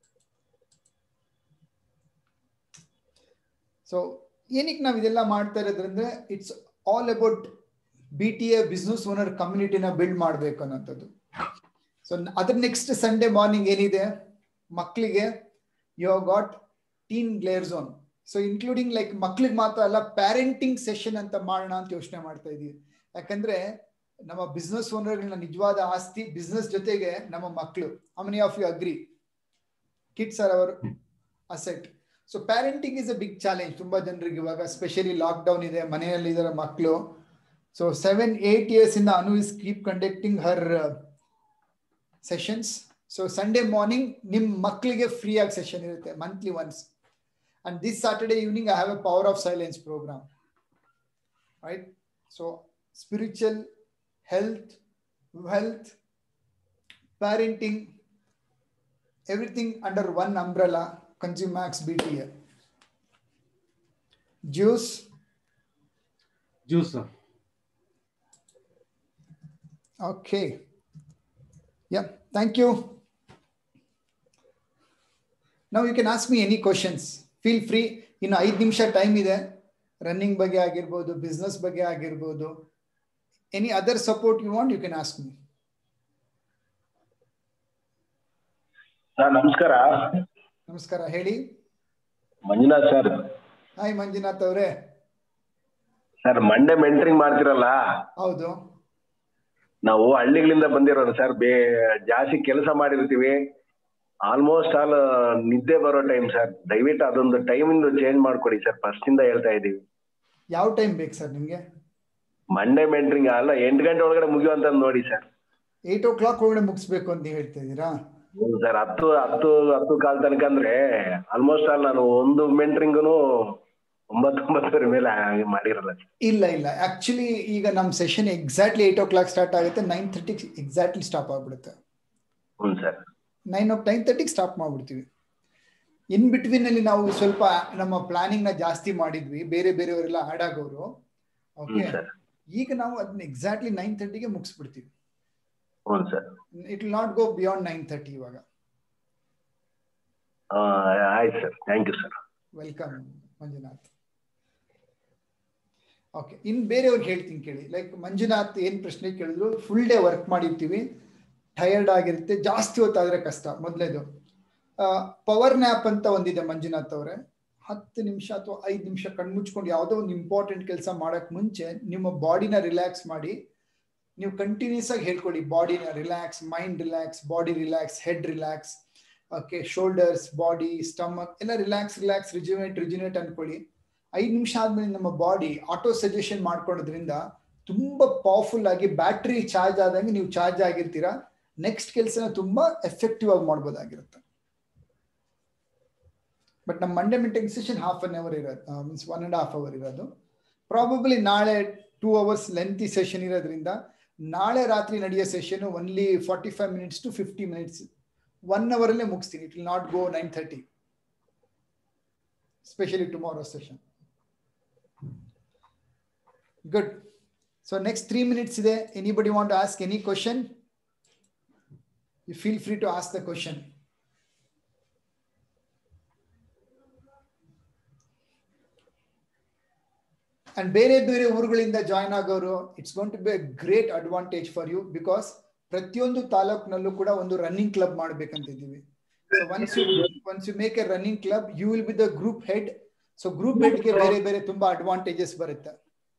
S1: ಸೊ ಏನಕ್ಕೆ ನಾವು ಇದೆಲ್ಲ ಮಾಡ್ತಾ ಇರೋದ್ರಂದ್ರೆ it's all about B T A business owner ಕಮ್ಯುನಿಟಿನ ಬಿಲ್ಡ್ ಮಾಡಬೇಕು ಅನ್ನೋಂಥದ್ದು. ಸೊ ಅದ್ರ ನೆಕ್ಸ್ಟ್ ಸಂಡೇ ಮಾರ್ನಿಂಗ್ ಏನಿದೆ ಮಕ್ಕಳಿಗೆ, you have got teen glare zone. So including like ಮಕ್ಳಿಗೆ ಮಾತ್ರ ಅಲ್ಲ, ಪ್ಯಾರೆಂಟಿಂಗ್ ಸೆಷನ್ ಅಂತ ಮಾಡೋಣ ಅಂತ ಯೋಚನೆ ಮಾಡ್ತಾ ಇದೀವಿ. ಯಾಕಂದ್ರೆ ನಮ್ಮ ಬಿಸ್ನೆಸ್ ಓನರ್ಗಳ ನಿಜವಾದ ಆಸ್ತಿ ಬಿಸ್ನೆಸ್ ಜೊತೆಗೆ ನಮ್ಮ ಮಕ್ಕಳು. How many of you agree? Kids are our asset. So parenting is a big challenge ತುಂಬಾ ಜನರಿಗೆ ಇವಾಗ, ಸ್ಪೆಷಲಿ ಲಾಕ್ ಡೌನ್ ಇದೆ, ಮನೆಯಲ್ಲಿ ಇದ್ದಾರೆ ಮಕ್ಕಳು. ಸೊ ಸೆವೆನ್ ಏಟ್ ಇಯರ್ಸ್ ಇಂದ Anu is keep conducting her sessions. So Sunday morning ನಿಮ್ ಮಕ್ಕಳಿಗೆ ಫ್ರೀ ಆಗಿ ಸೆಷನ್ ಇರುತ್ತೆ, monthly once. And this Saturday evening I have a power of silence programme, right? So spiritual, health, wealth, parenting, everything under one umbrella. ConsumeMax B T A. Juice?
S2: Juice, sir.
S1: Okay. Yeah, thank you. Now you can ask me any questions. Feel free. In five ನಿಮಿಷ time ಇದೆ. Running ಬಗ್ಗೆ ಆಗಿರಬಹುದು, business ಬಗ್ಗೆ ಆಗಿರಬಹುದು. Any other support you want, you can ask me.
S7: Sir ನಮಸ್ಕಾರ.
S1: ನಮಸ್ಕಾರ, ಹೇಳಿ.
S7: Manjunath sir.
S1: Hi Manjunath ಅವರೇ.
S7: ಸರ್ ಮಂಡೇ ಮೆಂಟರಿಂಗ್ ಮಾಡ್ತಿರಲ್ಲ?
S1: ಹೌದು.
S7: ನಾವು ಹಳ್ಳಿಗಳಿಂದ ಬಂದಿರೋದು ಸರ್. ಬೇ ಜಾಸ್ತಿ ಕೆಲಸ ಮಾಡಿರ್ತೀವಿ. ಆಲ್ಮೋಸ್ಟ್ ಆಲ್ ನಿದ್ದೆ ಬರೋ ಟೈಮ್ ಸರ್. ದಯವಿಟ್ಟು ಅದೊಂದು ಟೈಮ್ ಇಂದ ಚೇಂಜ್ ಮಾಡ್ಕೊಡಿ ಸರ್. ಫಸ್ಟ್ ಇಂದ ಹೇಳ್ತಾ ಇದೀವಿ.
S1: ಯಾವ ಟೈಮ್ ಬೇಕು ಸರ್ ನಿಮ್ಗೆ?
S7: ಮಂಡೇ ಮೆಂಟರಿಂಗ್ ಅಲ್ಲ, ಎಂಟು ಗಂಟೆ ಒಳಗಡೆ ಮುಗಿಯುವಂತ ನೋಡಿ ಸರ್.
S1: ಏಟ್ ಓ ಕ್ಲಾಕ್ ಒಳಗಡೆ ಮುಗಿಸ್ಬೇಕು ಅಂತ ಹೇಳ್ತಾ ಇದ್ದೀರಾ?
S7: ಹೌದು ಸರ್. ಹತ್ತು ಹತ್ತು ಹತ್ತು ಕಾಲ್ ತನಕ ಅಂದ್ರೆ ಆಲ್ಮೋಸ್ಟ್ ಆಲ್ ನಾನು ಒಂದು ಮೆಂಟರಿಂಗ್ನು ಒಂಬತ್ತು ಒಂಬತ್ತುವರೆ ಮೇಲೆ ಮಾಡಿರಲ್ಲ.
S1: ಇಲ್ಲ ಇಲ್ಲ, ಆಕ್ಚುಲಿ ಈಗ ನಮ್ಮ session exactly eight o'clock start ಆಗುತ್ತೆ. ನೈನ್ ಥರ್ಟಿ ಎಕ್ಸಾಕ್ಟ್ಲಿ ಸ್ಟಾಪ್ ಆಗ್ಬಿಡುತ್ತೆ.
S7: ಹ್ಞೂ ಸರ್.
S1: ನೈನ್ ಓ ನೈನ್ ತರ್ಟಿಗೆ ಸ್ಟಾಪ್ ಮಾಡ್ಬಿಡ್ತೀವಿ. ಇನ್ ಬಿಟ್ವೀನ್ ಅಲ್ಲಿ ನಾವು ಸ್ವಲ್ಪ ನಮ್ಮ ಪ್ಲಾನಿಂಗ್ ನ ಜಾಸ್ತಿ ಮಾಡಿದ್ವಿ, ಬೇರೆ ಬೇರೆಯವರೆಲ್ಲ ಆಡ್ ಆಗೋರು. ಓಕೆ, ಈಗ ನಾವು ಅದನ್ನ ಎಕ್ಸಾಕ್ಟ್ಲಿ ನೈನ್ ತರ್ಟಿಗೆ ಮುಗಿಸ್ಬಿಡ್ತೀವಿ. It will not go beyond nine thirty ಇವಾಗ.
S7: ಆಯ್ತು sir, thank you sir.
S1: Welcome Manjunath. Okay, ಇನ್ ಬೇರೆಯವ್ರಿಗೆ ಹೇಳ್ತೀನಿ ಕೇಳಿ. ಲೈಕ್ ಮಂಜುನಾಥ್ ಏನ್ ಪ್ರಶ್ನೆ ಕೇಳಿದ್ರು, ಫುಲ್ ಡೇ ವರ್ಕ್ ಮಾಡಿರ್ತೀವಿ, ಟಯರ್ಡ್ ಆಗಿರುತ್ತೆ, ಜಾಸ್ತಿ ಹೊತ್ತಾದ್ರೆ ಕಷ್ಟ. ಮೊದಲೇದು ಪವರ್ ನ್ಯಾಪ್ ಅಂತ ಒಂದಿದೆ ಮಂಜುನಾಥ್ ಅವರೇ. ಹತ್ತು ನಿಮಿಷ ಅಥವಾ ಐದು ನಿಮಿಷ ಕಣ್ಮುಚ್ಕೊಂಡು ಯಾವುದೋ ಒಂದು ಇಂಪಾರ್ಟೆಂಟ್ ಕೆಲಸ ಮಾಡಕ್ ಮುಂಚೆ ನಿಮ್ಮ ಬಾಡಿನ ರಿಲ್ಯಾಕ್ಸ್ ಮಾಡಿ ನೀವು ಕಂಟಿನ್ಯೂಸ್ ಆಗಿ ಹೇಳ್ಕೊಳ್ಳಿ, ಬಾಡಿನ relax, mind relax, body relax, head relax, okay, shoulders, body, stomach ಎಲ್ಲ ರಿಲ್ಯಾಕ್ಸ್ ರಿಲ್ಯಾಕ್ಸ್ ರಿಜ್ಯುನೇಟ್ ರಿಜ್ಯುನೇಟ್ ಅನ್ಕೊಳ್ಳಿ. ಐದು ನಿಮಿಷ ಆದ್ಮೇಲೆ ನಮ್ಮ ಬಾಡಿ ಆಟೋ ಸಜೆಷನ್ ಮಾಡ್ಕೊಳ್ಳೋದ್ರಿಂದ ತುಂಬಾ ಪವರ್ಫುಲ್ ಆಗಿ ಬ್ಯಾಟ್ರಿ ಚಾರ್ಜ್ ಆದಂಗೆ ನೀವು ಚಾರ್ಜ್ ಆಗಿರ್ತೀರಾ. ನೆಕ್ಸ್ಟ್ ಕೆಲಸನ ತುಂಬಾ ಎಫೆಕ್ಟಿವ್ ಆಗಿ ಮಾಡ್ಬೋದಾಗಿರುತ್ತೆ. ಬಟ್ ನಮ್ಮ Monday meeting session half an hour ಇರೋದು, means one and half hour ಇರೋದು. ಪ್ರಾಬಬ್ಲಿ ನಾಳೆ ಟೂ ಅವರ್ಸ್ ಲೆಂತಿ ಸೆಷನ್ ಇರೋದ್ರಿಂದ ನಾಳೆ ರಾತ್ರಿ ನಡೆಯೋ session only forty five minutes to fifty minutes, one hour ಅಲ್ಲೇ ಮುಗಿಸ್ತೀನಿ. It will not go nine thirty, specially tomorrow session. Good. So next three minutes ಇದೆ. Anybody want to ask any question? You feel free to ask the question. And ಬೇರೆ ಬೇರೆ ಊರುಗಳಿಂದ join ಆಗೋರು, it's going to be a great advantage for you, because ಪ್ರತಿಯೊಂದು ತಾಲೂಕಿನಲ್ಲೂ ಕೂಡ ಒಂದು running club ಮಾಡ್ಬೇಕಂತಿದ್ದೀವಿ. So once you once you make a running club, you will be the group head. So group ಹೆಡ್ಗೆ ಬೇರೆ ಬೇರೆ ತುಂಬಾ ಅಡ್ವಾಂಟೇಜಸ್ ಬರುತ್ತೆ.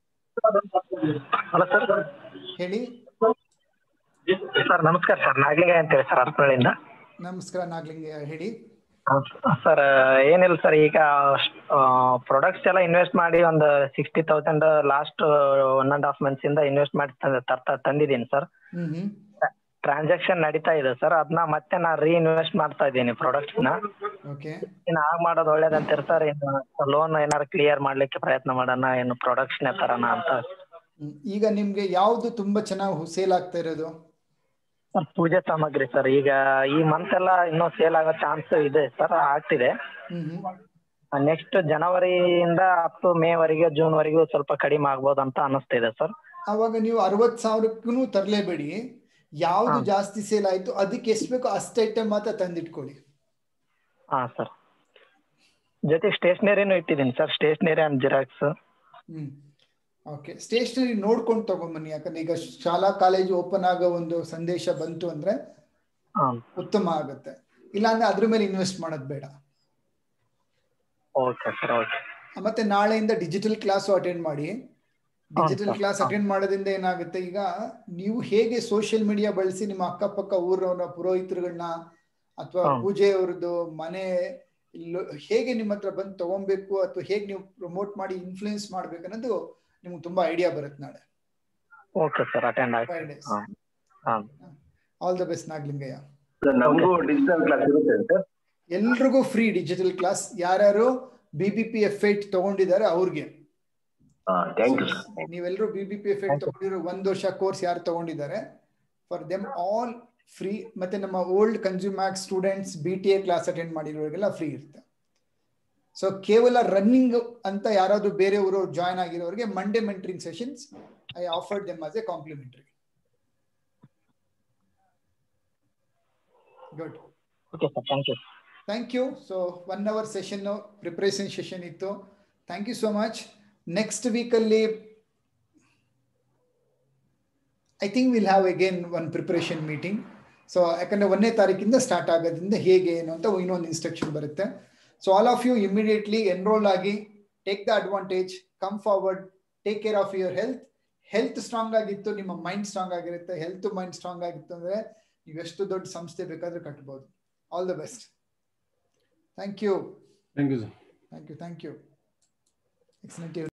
S1: ಹೇಳಿ
S8: ಸರ್. ನಮಸ್ಕಾರ ಸರ್, ನಾಗಲಿಂಗ ಅಂತೇಳಿ ಸರ್, ಹರಪನಹಳ್ಳಿಯಿಂದ.
S1: ನಮಸ್ಕಾರ ನಾಗಲಿಂಗ, ಹೇಳಿ
S8: ಸರ್. ಏನಿಲ್ಲ ಸರ್, ಈಗ ಪ್ರಾಡಕ್ಟ್ಸ್ ಎಲ್ಲ ಇನ್ವೆಸ್ಟ್ ಮಾಡಿ ಒಂದು sixty thousand last one and half months ಇಂದ ಇನ್ವೆಸ್ಟ್ ಮಾಡಿ ತರ್ತಾ ತಂದಿದ್ದೀನಿ ಸರ್. ಟ್ರಾನ್ಸಾಕ್ಷನ್ ನಡೀತಾ ಇದೆ ಸರ್. ಅದನ್ನ ಮತ್ತೆ ನಾ ರೀ ಇನ್ವೆಸ್ಟ್ ಮಾಡ್ತಾ ಇದ್ದೀನಿ ಪ್ರಾಡಕ್ಟ್ಸ್ ನ. ಇನ್ನು ಆಗ ಮಾಡೋದು ಒಳ್ಳೇದಂತೀರಿ ಸರ್? ಇನ್ನು ಲೋನ್ ಏನಾರು ಕ್ಲಿಯರ್ ಮಾಡ್ಲಿಕ್ಕೆ ಪ್ರಯತ್ನ ಮಾಡೋಣ, ಏನು ಪ್ರಾಡಕ್ಟ್ಸ್ ನೇ ತರೋಣ ಅಂತ.
S1: ಈಗ ನಿಮ್ಗೆ ಯಾವ್ದು ತುಂಬಾ ಚೆನ್ನಾಗಿ ಸೇಲ್ ಆಗ್ತಾ ಇರೋದು?
S8: ಸರ್ ಪೂಜೆ ಸಾಮಗ್ರಿ ಸರ್. ಈಗ ಈ ಮಂತ್ ಎಲ್ಲ ಇನ್ನೂ ಸೇಲ್ ಆಗೋ ಚಾನ್ಸ್ ಇದೆ ಸರ್, ಆಗ್ತಿದೆ. ನೆಕ್ಸ್ಟ್ ಜನವರಿಯಿಂದ ಅಪ್ ಟು ಮೇ ವರೆಗೆ, ಜೂನ್ ವರೆಗೂ ಸ್ವಲ್ಪ ಕಡಿಮೆ ಆಗ್ಬೋದು ಅಂತ ಅನಿಸ್ತಿದೆ ಸರ್.
S1: ಅವಾಗ ನೀವು ಅರವತ್ ಸಾವಿರಕ್ಕೂ ತರಲೇಬೇಡಿ. ಯಾವ್ದು ಜಾಸ್ತಿ ಸೇಲ್ ಆಯ್ತು ಅದಕ್ಕೆ ಎಷ್ಟು ಬೇಕೋ ಅಷ್ಟು ಐಟಮ್ ಮಾತ್ರ ತಂದಿಟ್ಕೊಳ್ಳಿ.
S8: ಹಾ ಸರ್. ಜೊತೆಗೆ ಸ್ಟೇಷನರಿನೂ ಇಟ್ಟಿದ್ದೀನಿ sir, stationery and xerox.
S1: Hmm okay, stationery ನೋಡ್ಕೊಂಡು ತಗೊಂಬನ್ನಿ. ಯಾಕಂದ್ರೆ ಈಗ ಶಾಲಾ ಕಾಲೇಜು ಓಪನ್ ಆಗೋ ಒಂದು ಸಂದೇಶ ಬಂತು ಅಂದ್ರೆ ಉತ್ತಮ ಆಗುತ್ತೆ. ಇಲ್ಲಾಂದ್ರೆ ಅದ್ರ ಮೇಲೆ ಇನ್ವೆಸ್ಟ್ ಮಾಡೋದು ಬೇಡ.
S8: Okay sir, okay.
S1: ಮತ್ತೆ ನಾಳೆಯಿಂದ ಡಿಜಿಟಲ್ ಕ್ಲಾಸು ಅಟೆಂಡ್ ಮಾಡಿ. ಡಿಜಿಟಲ್ ಕ್ಲಾಸ್ ಅಟೆಂಡ್ ಮಾಡೋದ್ರಿಂದ ಏನಾಗುತ್ತೆ, ಈಗ ನೀವು ಹೇಗೆ ಸೋಷಿಯಲ್ ಮೀಡಿಯಾ ಬಳಸಿ ನಿಮ್ಮ ಅಕ್ಕಪಕ್ಕ ಊರವರ ಪುರೋಹಿತರುಗಳನ್ನ ಅಥವಾ ಪೂಜೆಯವ್ರದ್ದು ಮನೆ ಹೇಗೆ ನಿಮ್ಮ ಹತ್ರ ಬಂದು ತಗೊಬೇಕು ಅಥವಾ ಹೇಗೆ ನೀವು ಪ್ರಮೋಟ್ ಮಾಡಿ ಇನ್ಫ್ಲೂಯೆನ್ಸ್ ಮಾಡ್ಬೇಕು ಅನ್ನೋದು ನಿಮ್ಗೆ ತುಂಬಾ ಐಡಿಯಾ ಬರುತ್ತೆ ನಾಳೆ.
S8: ಓಕೆ ಸರ್, ಅಟೆಂಡ್ ಆಗಿ.
S1: All the best Nagalingayya.
S7: ನಮಗೂ ಡಿಜಿಟಲ್ ಕ್ಲಾಸ್ ಇರುತ್ತೆ ಸರ್?
S1: ಎಲ್ರಿಗೂ ಫ್ರೀ ಡಿಜಿಟಲ್ ಕ್ಲಾಸ್. ಯಾರ್ಯಾರು B B P F eight ತಗೊಂಡಿದ್ದಾರೆ ಅವ್ರಿಗೆ. ನೀವೆಲ್ಲರೂ B B P F eight ತಗೊಂಡಿರೋ ಒಂದ್ ವರ್ಷ ಕೋರ್ಸ್ ಯಾರು ತಗೊಂಡಿದ್ದಾರೆ, ಫಾರ್ ದೆಮ್ ಆಲ್ ಫ್ರೀ. ಮತ್ತೆ ನಮ್ಮ ಓಲ್ಡ್ ಕನ್ಸ್ಯೂಮ್ಯಾಕ್ಸ್ students B T A class attend ಮಾಡಿರೋರಿಗೆಲ್ಲ ಫ್ರೀ ಇರುತ್ತೆ. ಸೊ ಕೇವಲ ರನ್ನಿಂಗ್ ಅಂತ ಯಾರಾದ್ರೂ ಬೇರೆಯವರು ಜಾಯ್ನ್ ಆಗಿರೋರಿಗೆ Monday mentoring sessions I offered them as a complimentary. Good.
S8: Okay sir, thank you.
S1: Thank you. So one hour session preparation session ಇತ್ತು. Thank you so much. Next weekly I think will have again one preparation meeting. So ಯಾಕಂದ್ರೆ ಒಂದನೇ ತಾರೀಕಿಂದ start ಆಗೋದ್ರಿಂದ ಹೇಗೆ ಏನು ಅಂತ ಇನ್ನೊಂದು instruction ಬರುತ್ತೆ. So all of you immediately enroll ಆಗಿ take the advantage, come forward, take care of your health. Health strong ಆಗಿತ್ತು, ನಿಮ್ಮ ಮೈಂಡ್ ಸ್ಟ್ರಾಂಗ್ ಆಗಿರುತ್ತೆ. ಹೆಲ್ತ್ ಮೈಂಡ್ ಸ್ಟ್ರಾಂಗ್ ಆಗಿತ್ತು ಅಂದ್ರೆ ನೀವು ಎಷ್ಟು ದೊಡ್ಡ ಸಂಸ್ಥೆ ಬೇಕಾದ್ರೂ ಕಟ್ಬೋದು. All the best. Thank you.
S2: Thank you sir.
S1: Thank you thank you excellent.